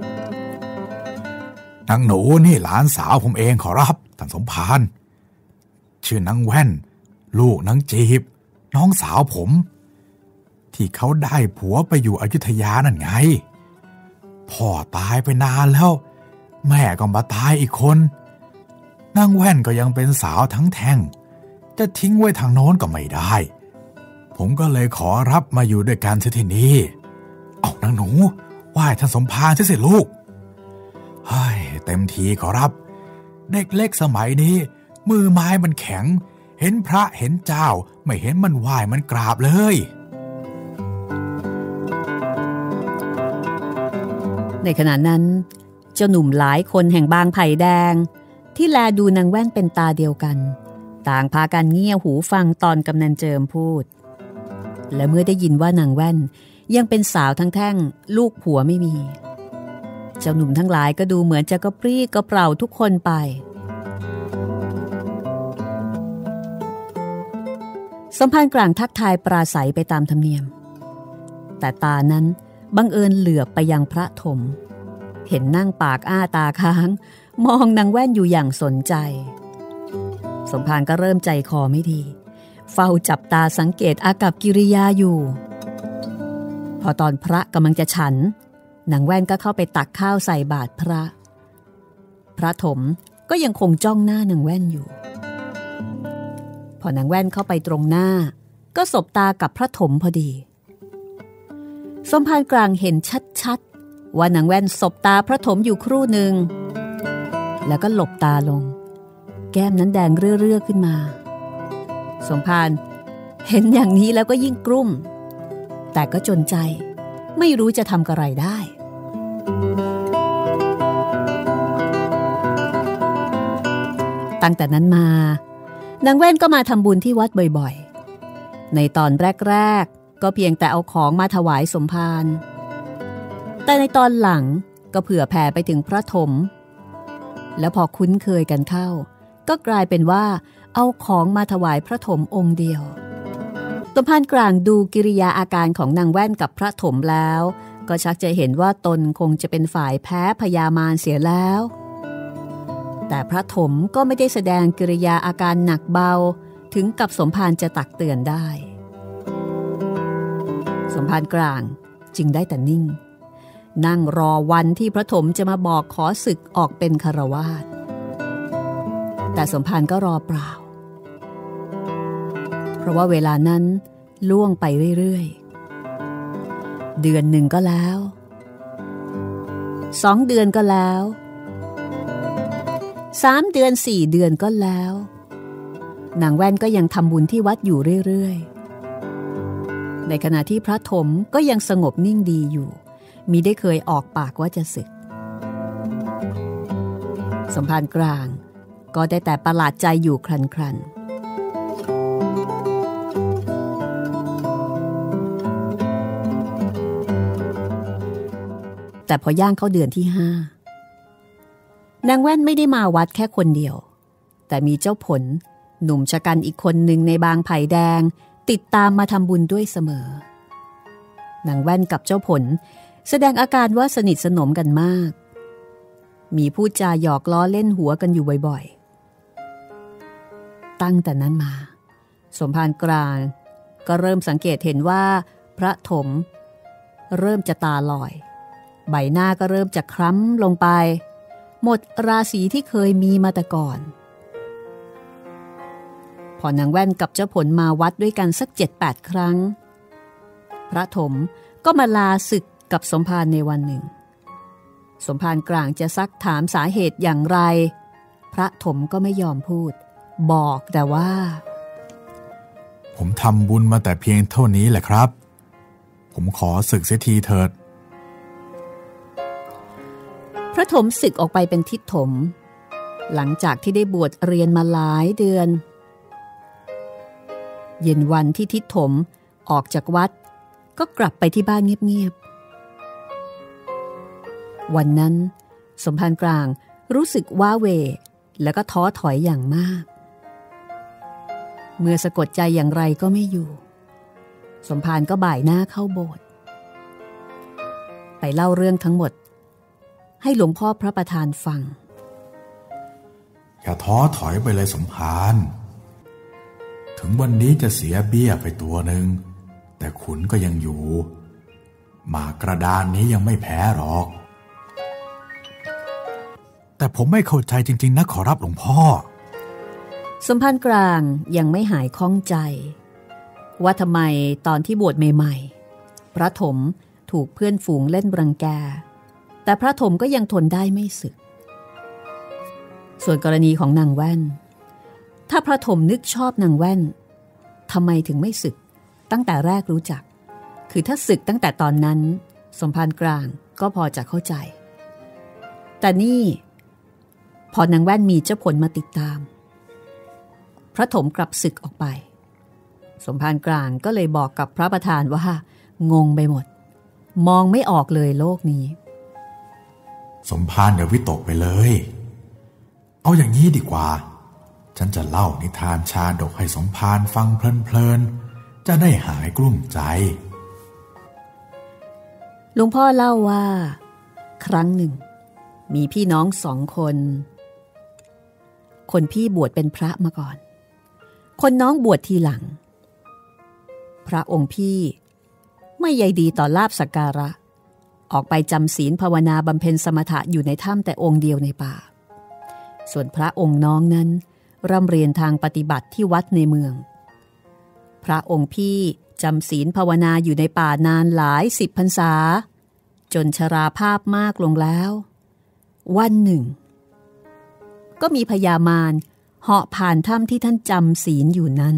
A: านางหนูนี่หลานสาวผมเองขอรับท่านสมภารชื่อนางแว่นลูกนางจีบน้องสาวผมที่เขาได้ผัวไปอยู่อยุธยานั่นไงพ่อตายไปนานแล้วแม่ก็มาตายอีกคนนางแว่นก็ยังเป็นสาวทั้งแท่งจะทิ้งไว้ทางโน้นก็ไม่ได้ผมก็เลยขอรับมาอยู่ด้วยกันที่นี่เอานางหนูไหว้ท่านสมภารสิลูกเฮ้ยเต็มทีขอรับเด็กเล็กสมัยนี้มือไม้มันแข็งเห็นพระเห็นเจ้าไม่เห็นมันไหว้มันกราบเลย
B: ในขณะนั้นเจ้าหนุ่มหลายคนแห่งบางไผ่แดงที่แลดูนางแว่นเป็นตาเดียวกันต่างพากันเงี่ยหูฟังตอนกำนันเจิมพูดและเมื่อได้ยินว่านางแว่นยังเป็นสาวทั้งแท่งลูกผัวไม่มีเจ้าหนุ่มทั้งหลายก็ดูเหมือนจะกระปรี้กระเปร่าทุกคนไปสมภารกลางทักทายปราศัยไปตามธรรมเนียมแต่ตานั้นบังเอิญเหลือบไปยังพระถมเห็นนั่งปากอ้าตาค้างมองนางแว่นอยู่อย่างสนใจสมภารก็เริ่มใจคอไม่ดีเฝ้าจับตาสังเกตอากัปกิริยาอยู่พอตอนพระกำลังจะฉันนางแว่นก็เข้าไปตักข้าวใส่บาตรพระพระถมก็ยังคงจ้องหน้านางแว่นอยู่พอนางแว่นเข้าไปตรงหน้าก็สบตากับพระถมพอดีสมภารกลางเห็นชัดๆว่านางแว่นสบตาพระถมอยู่ครู่หนึ่งแล้วก็หลบตาลงแก้มนั้นแดงเรื่อๆขึ้นมาสมภารเห็นอย่างนี้แล้วก็ยิ่งกลุ้มแต่ก็จนใจไม่รู้จะทำอะไรได้ตั้งแต่นั้นมานางแว่นก็มาทำบุญที่วัดบ่อยๆในตอนแรกๆก็เพียงแต่เอาของมาถวายสมภารแต่ในตอนหลังก็เผื่อแผ่ไปถึงพระถมแล้วพอคุ้นเคยกันเข้าก็กลายเป็นว่าเอาของมาถวายพระถมองค์เดียวสมภารกลางดูกิริยาอาการของนางแว่นกับพระถมแล้วก็ชักจะเห็นว่าตนคงจะเป็นฝ่ายแพ้พญามารเสียแล้วแต่พระถมก็ไม่ได้แสดงกิริยาอาการหนักเบาถึงกับสมภารจะตักเตือนได้สมภารกลางจึงได้แต่นิ่งนั่งรอวันที่พระถมจะมาบอกขอศึกออกเป็นฆราวาสแต่สมภารก็รอเปล่าเพราะว่าเวลานั้นล่วงไปเรื่อยๆเดือนหนึ่งก็แล้วสองเดือนก็แล้วสามเดือนสี่เดือนก็แล้วนางแว่นก็ยังทำบุญที่วัดอยู่เรื่อยๆในขณะที่พระถมก็ยังสงบนิ่งดีอยู่มิได้เคยออกปากว่าจะสึกสมภารกลางก็ได้แต่ประหลาดใจอยู่ครันๆแต่พอย่างเข้าเดือนที่ห้านางแว่นไม่ได้มาวัดแค่คนเดียวแต่มีเจ้าผลหนุ่มชะกันอีกคนหนึ่งในบางไผ่แดงติดตามมาทำบุญด้วยเสมอนางแว่นกับเจ้าผลแสดงอาการว่าสนิทสนมกันมากมีพูดจาหยอกล้อเล่นหัวกันอยู่บ่อยๆตั้งแต่นั้นมาสมภารกลางก็เริ่มสังเกตเห็นว่าพระถมเริ่มจะตาลอยใบหน้าก็เริ่มจะคล้ำลงไปหมดราศีที่เคยมีมาแต่ก่อนพอนางแว่นกับเจ้าผลมาวัดด้วยกันสัก เจ็ดแปด ครั้งพระถมก็มาลาศึกกับสมภารในวันหนึ่งสมภารกลางจะซักถามสาเหตุอย่างไรพระถมก็ไม่ยอมพูดบอกแต่ว่า
A: ผมทำบุญมาแต่เพียงเท่านี้แหละครับผมขอศึกเสียทีเถิด
B: พระถมศึกออกไปเป็นทิศถมหลังจากที่ได้บวชเรียนมาหลายเดือนเย็นวันที่ทิศถมออกจากวัดก็กลับไปที่บ้านเงียบๆวันนั้นสมภารกลางรู้สึกว้าเหวแล้วก็ท้อถอยอย่างมากเมื่อสะกดใจอย่างไรก็ไม่อยู่สมภารก็บ่ายหน้าเข้าโบสถ์ไปเล่าเรื่องทั้งหมดให้หลวงพ่อพระประธานฟัง
A: อย่าท้อถอยไปเลยสมภารถึงวันนี้จะเสียเบี้ยไปตัวหนึ่งแต่ขุนก็ยังอยู่หมากกระดานนี้ยังไม่แพ้หรอกแต่ผมไม่เข้าใจจริงๆนะขอรับหลวงพ่อ
B: สมภารกลางยังไม่หายข้องใจว่าทำไมตอนที่บวชใหม่ๆพระถมถูกเพื่อนฝูงเล่นรังแกแต่พระถมก็ยังทนได้ไม่สึกส่วนกรณีของนางแว่นถ้าพระถมนึกชอบนางแว่นทำไมถึงไม่สึกตั้งแต่แรกรู้จักคือถ้าสึกตั้งแต่ตอนนั้นสมภารกลางก็พอจะเข้าใจแต่นี่พอนางแว่นมีเจ้าผลมาติดตามพระถมกลับสึกออกไปสมภารกลางก็เลยบอกกับพระประธานว่างงไปหมดมองไม่ออกเลยโลกนี้
A: สมภารอย่าวิตกไปเลยเอาอย่างนี้ดีกว่าฉันจะเล่านิทานชาดกให้สมภารฟังเพลินๆจะได้หายกลุ้มใจ
B: หลวงพ่อเล่าว่าครั้งหนึ่งมีพี่น้องสองคนคนพี่บวชเป็นพระมาก่อนคนน้องบวชทีหลังพระองค์พี่ไม่ใยดีต่อลาภสักการะออกไปจำศีลภาวนาบำเพ็ญสมถะอยู่ในถ้ำแต่องค์เดียวในป่าส่วนพระองค์น้องนั้นร่ำเรียนทางปฏิบัติที่วัดในเมืองพระองค์พี่จำศีลภาวนาอยู่ในป่านานหลายสิบพรรษาจนชราภาพมากลงแล้ววันหนึ่งก็มีพญามารเหาะผ่านถ้ำที่ท่านจำศีลอยู่นั้น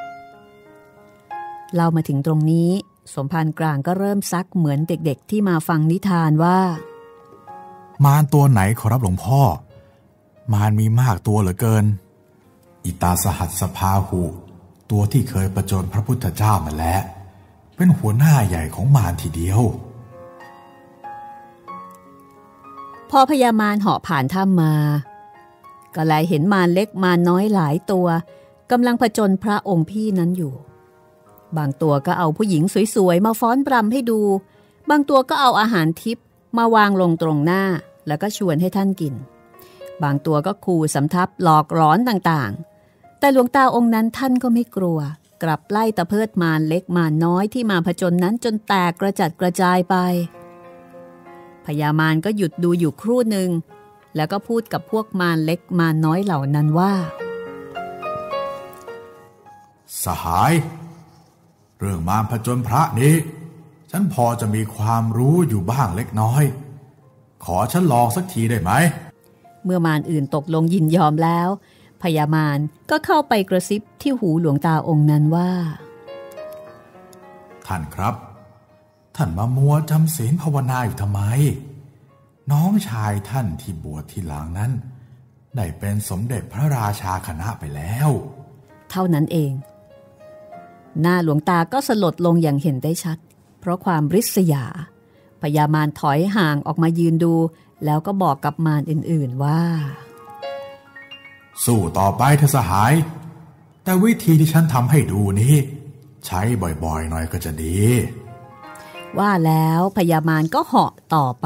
B: เล่ามาถึงตรงนี้สมภารกลางก็เริ่มซักเหมือนเด็กๆที่มาฟังนิทานว่ามาร
A: ตัวไหนขอรับหลวงพ่อมารมีมากตัวเหลือเกินอิตาสหัสสภาหุตัวที่เคยประจนพระพุทธเจ้ามาแล้วเป็นหัวหน้าใหญ่ของมารทีเดียว
B: พอพญามารเหาะผ่านถ้ำมาก็แลเห็นมารเล็กมารน้อยหลายตัวกำลังผจญพระองค์พี่นั้นอยู่บางตัวก็เอาผู้หญิงสวยๆมาฟ้อนรำให้ดูบางตัวก็เอาอาหารทิพย์มาวางลงตรงหน้าแล้วก็ชวนให้ท่านกินบางตัวก็ขู่สำทับหลอกหลอนต่างๆแต่หลวงตาองค์นั้นท่านก็ไม่กลัวกลับไล่ตะเพิดมารเล็กมารน้อยที่มาผจญนั้นจนแตกกระจัดกระจายไปพญามารก็หยุดดูอยู่ครู่หนึ่งแล้วก็พูดกับพวกมารเล็กมารน้อยเหล่านั้นว่า
A: สหายเรื่องมารผจญพระนี้ฉันพอจะมีความรู้อยู่บ้างเล็กน้อยขอฉันลองสักทีได้ไหม
B: เมื่อมารอื่นตกลงยินยอมแล้วพญามารก็เข้าไปกระซิบที่หูหลวงตาองค์นั้นว่า
A: ท่านครับท่านมามัวจำศีลภาวนาอยู่ทำไมน้องชายท่านที่บวชทีหลังนั้นได้เป็นสมเด็จพระราชาคณะไปแล้ว
B: เท่านั้นเองหน้าหลวงตาก็สลดลงอย่างเห็นได้ชัดเพราะความริษยาพญามารถอยห่างออกมายืนดูแล้วก็บอกกับมารอื่นๆว่า
A: สู้ต่อไปเถอะสหายแต่วิธีที่ฉันทำให้ดูนี้ใช้บ่อยๆหน่อยก็จะดี
B: ว่าแล้วพญามารก็เหาะต่อไป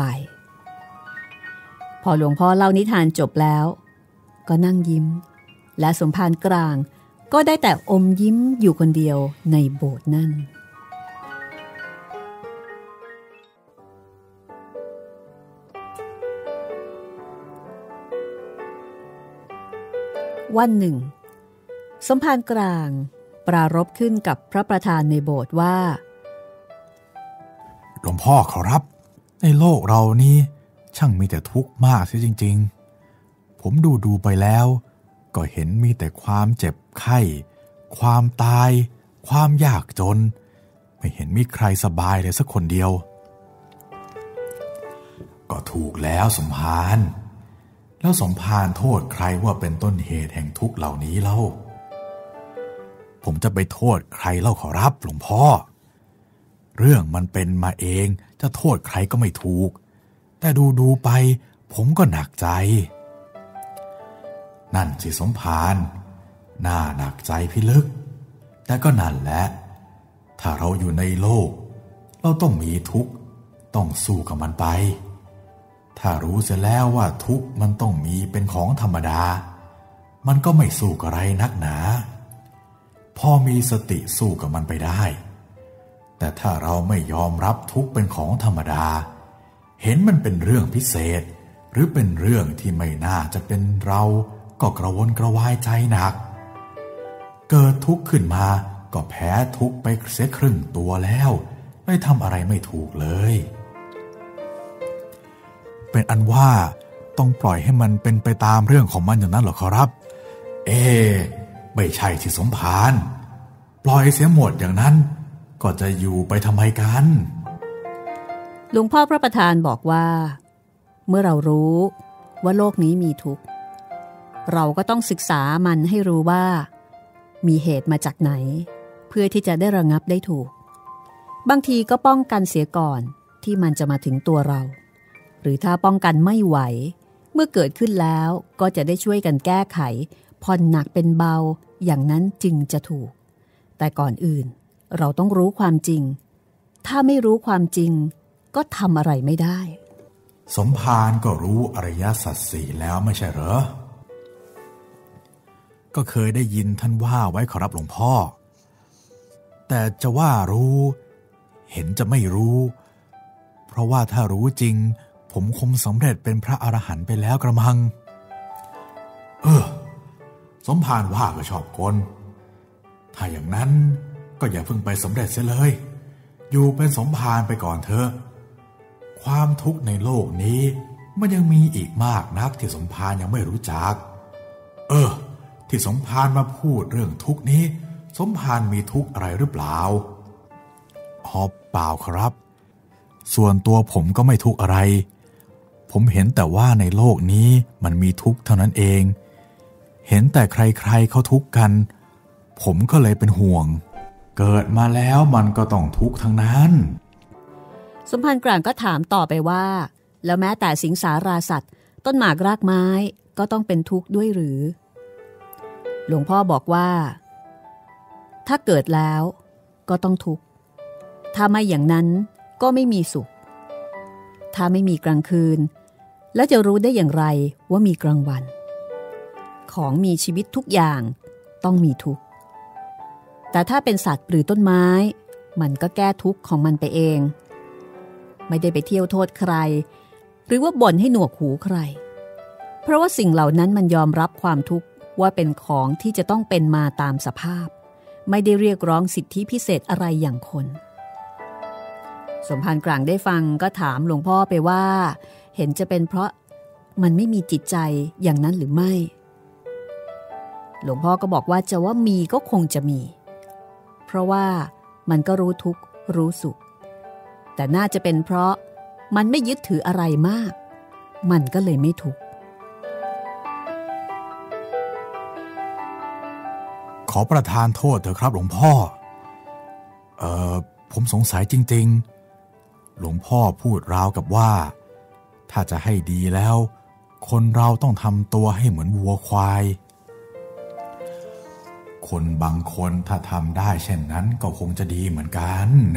B: พอหลวงพ่อเล่านิทานจบแล้วก็นั่งยิ้มและสมภารกลางก็ได้แต่อมยิ้มอยู่คนเดียวในโบสถ์นั่นวันหนึ่งสมภารกลางปรารภขึ้นกับพระประธานในโบสถ์ว่า
A: หลวงพ่อขอรับในโลกเรานี้ช่างมีแต่ทุกข์มากเสียจริงๆผมดูดูไปแล้วก็เห็นมีแต่ความเจ็บไข้ความตายความยากจนไม่เห็นมีใครสบายเลยสักคนเดียวก็ถูกแล้วสมภารแล้วสมภารโทษใครว่าเป็นต้นเหตุแห่งทุกข์เหล่านี้เล่าผมจะไปโทษใครเล่าขอรับหลวงพ่อเรื่องมันเป็นมาเองจะโทษใครก็ไม่ถูกแต่ดูดูไปผมก็หนักใจนั่นสิสมภารน่าหนักใจพิลึกแต่ก็นั่นแหละถ้าเราอยู่ในโลกเราต้องมีทุกข์ต้องสู้กับมันไปถ้ารู้เสียแล้วว่าทุกข์มันต้องมีเป็นของธรรมดามันก็ไม่สู้กับอะไรนักหนาพอมีสติสู้กับมันไปได้แต่ถ้าเราไม่ยอมรับทุกข์เป็นของธรรมดาเห็นมันเป็นเรื่องพิเศษหรือเป็นเรื่องที่ไม่น่าจะเป็นเราก็กระวนกระวายใจหนักเกิดทุกข์ขึ้นมาก็แพ้ทุกข์ไปเสียครึ่งตัวแล้วไม่ทำอะไรไม่ถูกเลยเป็นอันว่าต้องปล่อยให้มันเป็นไปตามเรื่องของมันอย่างนั้นเหรอครับเอ๊ไม่ใช่ที่สมภารปล่อยเสียหมดอย่างนั้นก็จะอยู่ไปทำไมกัน
B: หลวงพ่อพระประธานบอกว่าเมื่อเรารู้ว่าโลกนี้มีทุกข์เราก็ต้องศึกษามันให้รู้ว่ามีเหตุมาจากไหนเพื่อที่จะได้ระงับได้ถูกบางทีก็ป้องกันเสียก่อนที่มันจะมาถึงตัวเราหรือถ้าป้องกันไม่ไหวเมื่อเกิดขึ้นแล้วก็จะได้ช่วยกันแก้ไขผ่อนหนักเป็นเบาอย่างนั้นจึงจะถูกแต่ก่อนอื่นเราต้องรู้ความจริงถ้าไม่รู้ความจริงก็ทำอะไรไม่ได้
A: สมภารก็รู้อริยสัจสี่แล้วไม่ใช่เหรอก็เคยได้ยินท่านว่าไว้ขอรับหลวงพ่อแต่จะว่ารู้เห็นจะไม่รู้เพราะว่าถ้ารู้จริงผมคงสำเร็จเป็นพระอรหันต์ไปแล้วกระมังเออสมภารว่าก็ชอบกลถ้าอย่างนั้นก็อย่าเพิ่งไปสำเร็จเสียเลยอยู่เป็นสมภารไปก่อนเถอะความทุกข์ในโลกนี้มันยังมีอีกมากนักที่สมภารยังไม่รู้จักเออที่สมภารมาพูดเรื่องทุกข์นี้สมภารมีทุกข์อะไรหรือเปล่าอ๋อเปล่าครับส่วนตัวผมก็ไม่ทุกข์อะไรผมเห็นแต่ว่าในโลกนี้มันมีทุกข์เท่านั้นเองเห็นแต่ใครๆเขาทุกข์กันผมก็เลยเป็นห่วงเกิดมาแล้วมันก็ต้องทุกข์ทั้งนั้น
B: สมภารกลางก็ถามต่อไปว่าแล้วแม้แต่สิงสาราสัตว์ต้นหมากรากไม้ก็ต้องเป็นทุกข์ด้วยหรือหลวงพ่อบอกว่าถ้าเกิดแล้วก็ต้องทุกข์ถ้าไม่อย่างนั้นก็ไม่มีสุขถ้าไม่มีกลางคืนแล้วจะรู้ได้อย่างไรว่ามีกลางวันของมีชีวิตทุกอย่างต้องมีทุกข์แต่ถ้าเป็นสัตว์หรือต้นไม้มันก็แก้ทุกข์ของมันไปเองไม่ได้ไปเที่ยวโทษใครหรือว่าบ่นให้หนวกหูใครเพราะว่าสิ่งเหล่านั้นมันยอมรับความทุกข์ว่าเป็นของที่จะต้องเป็นมาตามสภาพไม่ได้เรียกร้องสิทธิพิเศษอะไรอย่างคนสมภารกลางได้ฟังก็ถามหลวงพ่อไปว่าเห็นจะเป็นเพราะมันไม่มีจิตใจอย่างนั้นหรือไม่หลวงพ่อก็บอกว่าจะว่ามีก็คงจะมีเพราะว่ามันก็รู้ทุกข์รู้สุขแต่น่าจะเป็นเพราะมันไม่ยึดถืออะไรมากมันก็เลยไม่ทุกข์
A: ขอประทานโทษเถอะครับหลวงพ่อเอ่อผมสงสัยจริงๆหลวงพ่อพูดราวกับว่าถ้าจะให้ดีแล้วคนเราต้องทำตัวให้เหมือนวัวควายคนบางคนถ้าทำได้เช่นนั้นก็คงจะดีเหมือนกัน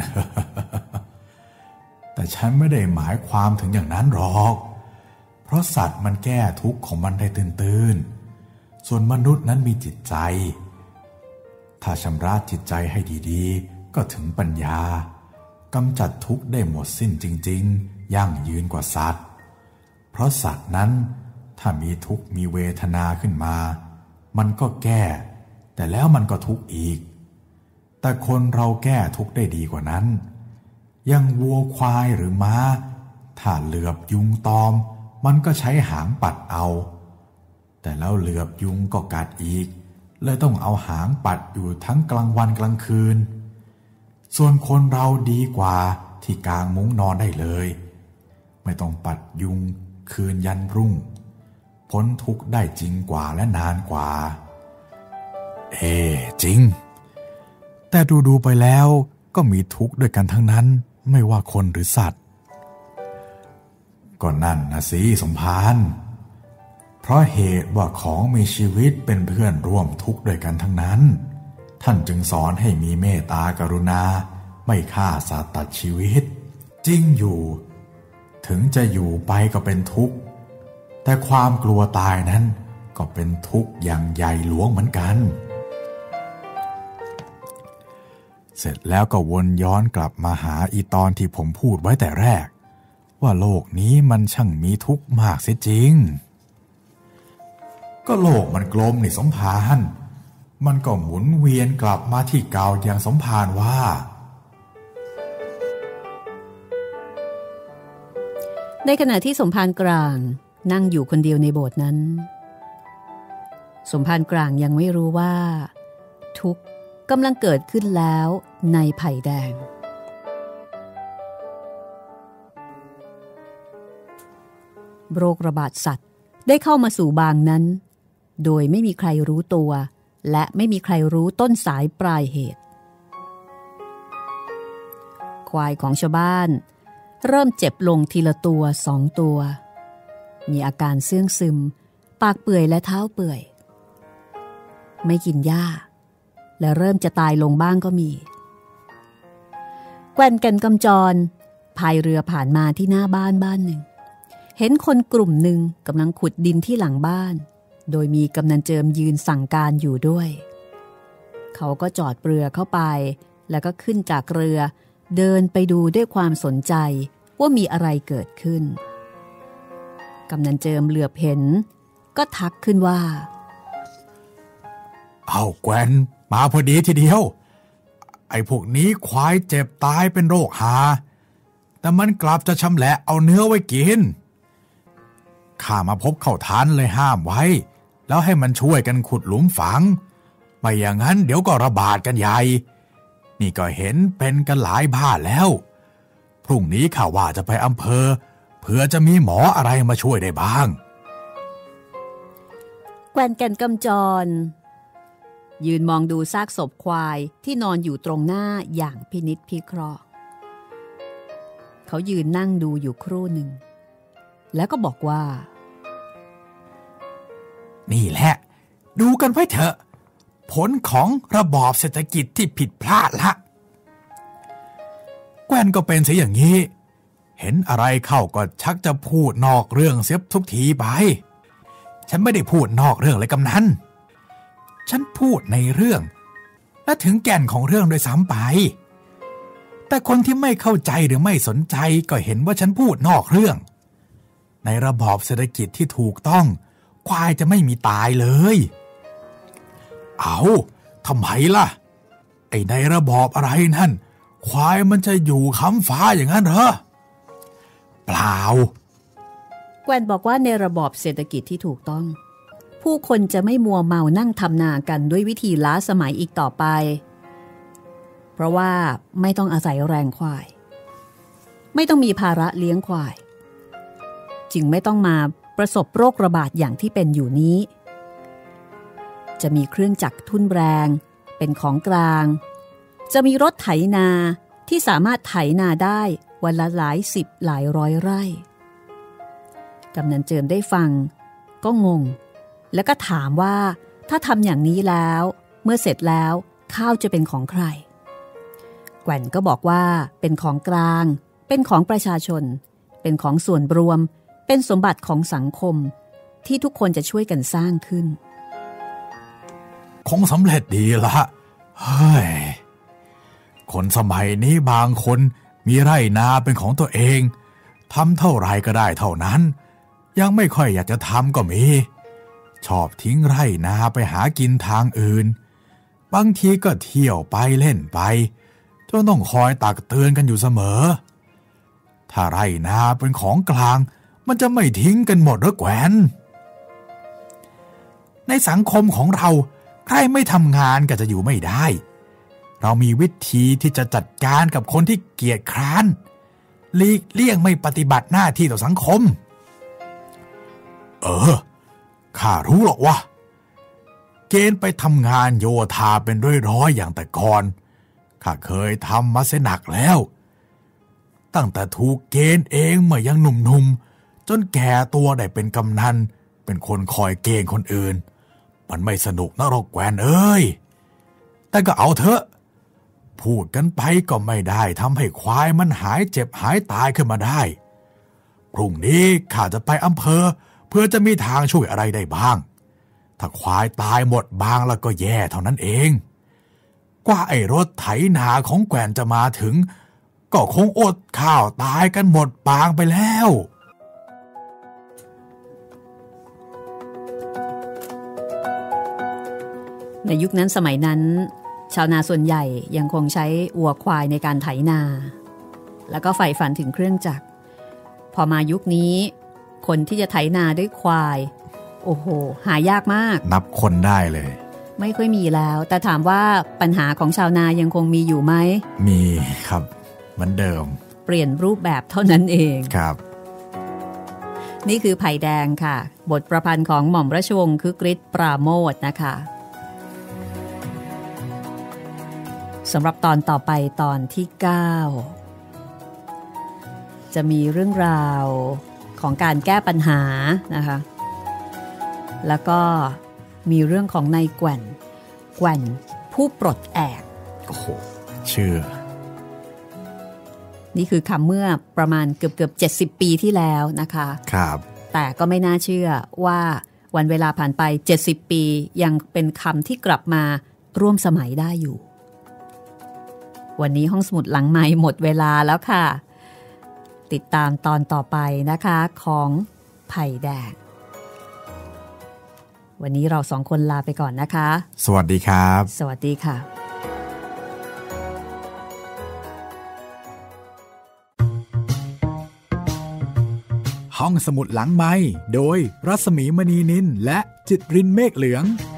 A: แต่ฉันไม่ได้หมายความถึงอย่างนั้นหรอกเพราะสัตว์มันแก้ทุกข์ของมันได้ตื่นๆส่วนมนุษย์นั้นมีจิตใจถ้าชำระจิตใจให้ดีๆก็ถึงปัญญากำจัดทุกข์ได้หมดสิ้นจริงๆยั่งยืนกว่าสัตว์เพราะสัตว์นั้นถ้ามีทุกข์มีเวทนาขึ้นมามันก็แก้แต่แล้วมันก็ทุกข์อีกแต่คนเราแก้ทุกข์ได้ดีกว่านั้นอย่างวัวควายหรือม้าถ้าเหลือบยุงตอมมันก็ใช้หางปัดเอาแต่แล้วเหลือบยุงก็กัดอีกเลยต้องเอาหางปัดอยู่ทั้งกลางวันกลางคืนส่วนคนเราดีกว่าที่กางมุ้งนอนได้เลยไม่ต้องปัดยุงคืนยันรุ่งพ้นทุกข์ได้จริงกว่าและนานกว่าเอจริงแต่ดูๆไปแล้วก็มีทุกข์ด้วยกันทั้งนั้นไม่ว่าคนหรือสัตว์ก็นั่นนะสิสมภารเพราะเหตุว่าของมีชีวิตเป็นเพื่อนร่วมทุกข์ด้วยกันทั้งนั้นท่านจึงสอนให้มีเมตตากรุณาไม่ฆ่าสัตว์ตัดชีวิตจริงอยู่ถึงจะอยู่ไปก็เป็นทุกข์แต่ความกลัวตายนั้นก็เป็นทุกข์อย่างใหญ่หลวงเหมือนกันเสร็จแล้วก็วนย้อนกลับมาหาอีตอนที่ผมพูดไว้แต่แรกว่าโลกนี้มันช่างมีทุกข์มากเสียจริงก็โลกมันกลมนี่สมภารมันก็หมุนเวียนกลับมาที่เก่าอย่างสมภารว่า
B: ในขณะที่สมภารกลางนั่งอยู่คนเดียวในโบสถ์นั้นสมภารกลางยังไม่รู้ว่าทุกข์กำลังเกิดขึ้นแล้วในไผ่แดงโรคระบาดสัตว์ได้เข้ามาสู่บางนั้นโดยไม่มีใครรู้ตัวและไม่มีใครรู้ต้นสายปลายเหตุควายของชาวบ้านเริ่มเจ็บลงทีละตัวสองตัวมีอาการเสื่องซึมปากเปื่อยและเท้าเปื่อยไม่กินหญ้าและเริ่มจะตายลงบ้างก็มีแกว่นกันกำจรพายเรือผ่านมาที่หน้าบ้านบ้านหนึ่งเห็นคนกลุ่มหนึ่งกำลังขุดดินที่หลังบ้านโดยมีกำนันเจิมยืนสั่งการอยู่ด้วยเขาก็จอดเรือเข้าไปแล้วก็ขึ้นจากเรือเดินไปดูด้วยความสนใจว่ามีอะไรเกิดขึ้นกำนันเจิมเหลือบเห็นก็ทักขึ้นว่า
A: เอาแกวนมาพอดีทีเดียวไอ้พวกนี้ควายเจ็บตายเป็นโรคหาแต่มันกลับจะชำแหละเอาเนื้อไว้กินข้ามาพบเข้าทานเลยห้ามไว้แล้วให้มันช่วยกันขุดหลุมฝังไม่อย่างนั้นเดี๋ยวก็ระบาดกันใหญ่นี่ก็เห็นเป็นกันหลายบ้านแล้วพรุ่งนี้ข้าว่าจะไปอำเภอเผื่อจะมีหมออะไรมาช่วยได้บ้าง
B: แกวนแก่นกำจรยืนมองดูซากศพควายที่นอนอยู่ตรงหน้าอย่างพินิจพิเคราะห์เขายืนนั่งดูอยู่ครู่หนึ่งแล้วก็บอกว่า
A: นี่แหละดูกันไว้เถอะผลของระบอบเศรษฐกิจที่ผิดพลาดละแกวนก็เป็นเสียอย่างนี้เห็นอะไรเข้าก็ชักจะพูดนอกเรื่องเสียทุกทีไปฉันไม่ได้พูดนอกเรื่องเลยกำนันฉันพูดในเรื่องและถึงแก่นของเรื่องโดยซ้ำไปแต่คนที่ไม่เข้าใจหรือไม่สนใจก็เห็นว่าฉันพูดนอกเรื่องในระบอบเศรษฐกิจที่ถูกต้องควายจะไม่มีตายเลยเอาทำไมล่ะไอ้ในระบอบอะไรนั่นควายมันจะอยู่ค้ำฟ้าอย่างนั้นเหรอเปล่า
B: แกวนบอกว่าในระบอบเศรษฐกิจที่ถูกต้องผู้คนจะไม่มัวเมานั่งทำนากันด้วยวิธีล้าสมัยอีกต่อไปเพราะว่าไม่ต้องอาศัยแรงควายไม่ต้องมีภาระเลี้ยงควายจึงไม่ต้องมาประสบโรคระบาดอย่างที่เป็นอยู่นี้จะมีเครื่องจักรทุ่นแรงเป็นของกลางจะมีรถไถนาที่สามารถไถนาได้วันละหลายสิบหลายร้อยไร่กำนันเจิมได้ฟังก็งงแล้วก็ถามว่าถ้าทำอย่างนี้แล้วเมื่อเสร็จแล้วข้าวจะเป็นของใครแกว่นก็บอกว่าเป็นของกลางเป็นของประชาชนเป็นของส่วนรวมเป็นสมบัติของสังคมที่ทุกคนจะช่วยกันสร้างขึ้น
A: คงสำเร็จดีละเฮ้ยคนสมัยนี้บางคนมีไร่นาเป็นของตัวเองทำเท่าไรก็ได้เท่านั้นยังไม่ค่อยอยากจะทำก็มีชอบทิ้งไร่นาไปหากินทางอื่นบางทีก็เที่ยวไปเล่นไปจนต้องคอยตักเตือนกันอยู่เสมอถ้าไร่นาเป็นของกลางมันจะไม่ทิ้งกันหมดหรือแกวนในสังคมของเราใครไม่ทำงานก็จะอยู่ไม่ได้เรามีวิธีที่จะจัดการกับคนที่เกียจคร้านหลีกเลี่ยงไม่ปฏิบัติหน้าที่ต่อสังคมเออข้ารู้หรอกว่าเกณฑ์ไปทำงานโยธาเป็นร้อยๆอย่างแต่ก่อนข้าเคยทำมาเสียหนักแล้วตั้งแต่ถูกเกณฑ์เองเมื่อยังหนุ่มๆจนแก่ตัวได้เป็นกำนันเป็นคนคอยเกณฑ์คนอื่นมันไม่สนุกนะหรอกแกวนเอ้ยแต่ก็เอาเถอะพูดกันไปก็ไม่ได้ทำให้ควายมันหายเจ็บหายตายขึ้นมาได้พรุ่งนี้ข้าจะไปอำเภอเพื่อจะมีทางช่วยอะไรได้บ้างถ้าควายตายหมดบางแล้วก็แย่เท่านั้นเองกว่าไอ้รถไถนาของแกวนจะมาถึงก็คงอดข้าวตายกันหมดปางไปแล้ว
B: ในยุคนั้นสมัยนั้นชาวนาส่วนใหญ่ยังคงใช้วัวควายในการไถนาแล้วก็ใฝ่ฝันถึงเครื่องจักรพอมายุคนี้คนที่จะไถนาด้วยควายโอ้โหหายากมาก
A: นับคนได้เลย
B: ไม่ค่อยมีแล้วแต่ถามว่าปัญหาของชาวนายังคงมีอยู่ไหม
A: มีครับเหมือนเดิม
B: เปลี่ยนรูปแบบเท่านั้นเอง
A: ครับ
B: นี่คือไผ่แดงค่ะบทประพันธ์ของหม่อมราชวงศ์คึกฤทธิ์ปราโมทย์นะคะสำหรับตอนต่อไปตอนที่เก้าจะมีเรื่องราวของการแก้ปัญหานะคะแล้วก็มีเรื่องของนายแกว่นแกว่นผู้ปลดแอก
A: โอ้โหชื่อ
B: นี่คือคำเมื่อประมาณเกือบเกือบเจ็ดสิบปีที่แล้วนะคะ
A: ครับ
B: แต่ก็ไม่น่าเชื่อว่าวันเวลาผ่านไปเจ็ดสิบปียังเป็นคำที่กลับมาร่วมสมัยได้อยู่วันนี้ห้องสมุดหลังไมค์หมดเวลาแล้วค่ะติดตามตอนต่อไปนะคะของไผ่แดงวันนี้เราสองคนลาไปก่อนนะคะ
A: สวัสดีครับ
B: สวัสดีค่ะ
A: ห้องสมุดหลังไมค์โดยรัศมีมณีนินและจิตรินเมฆเหลือง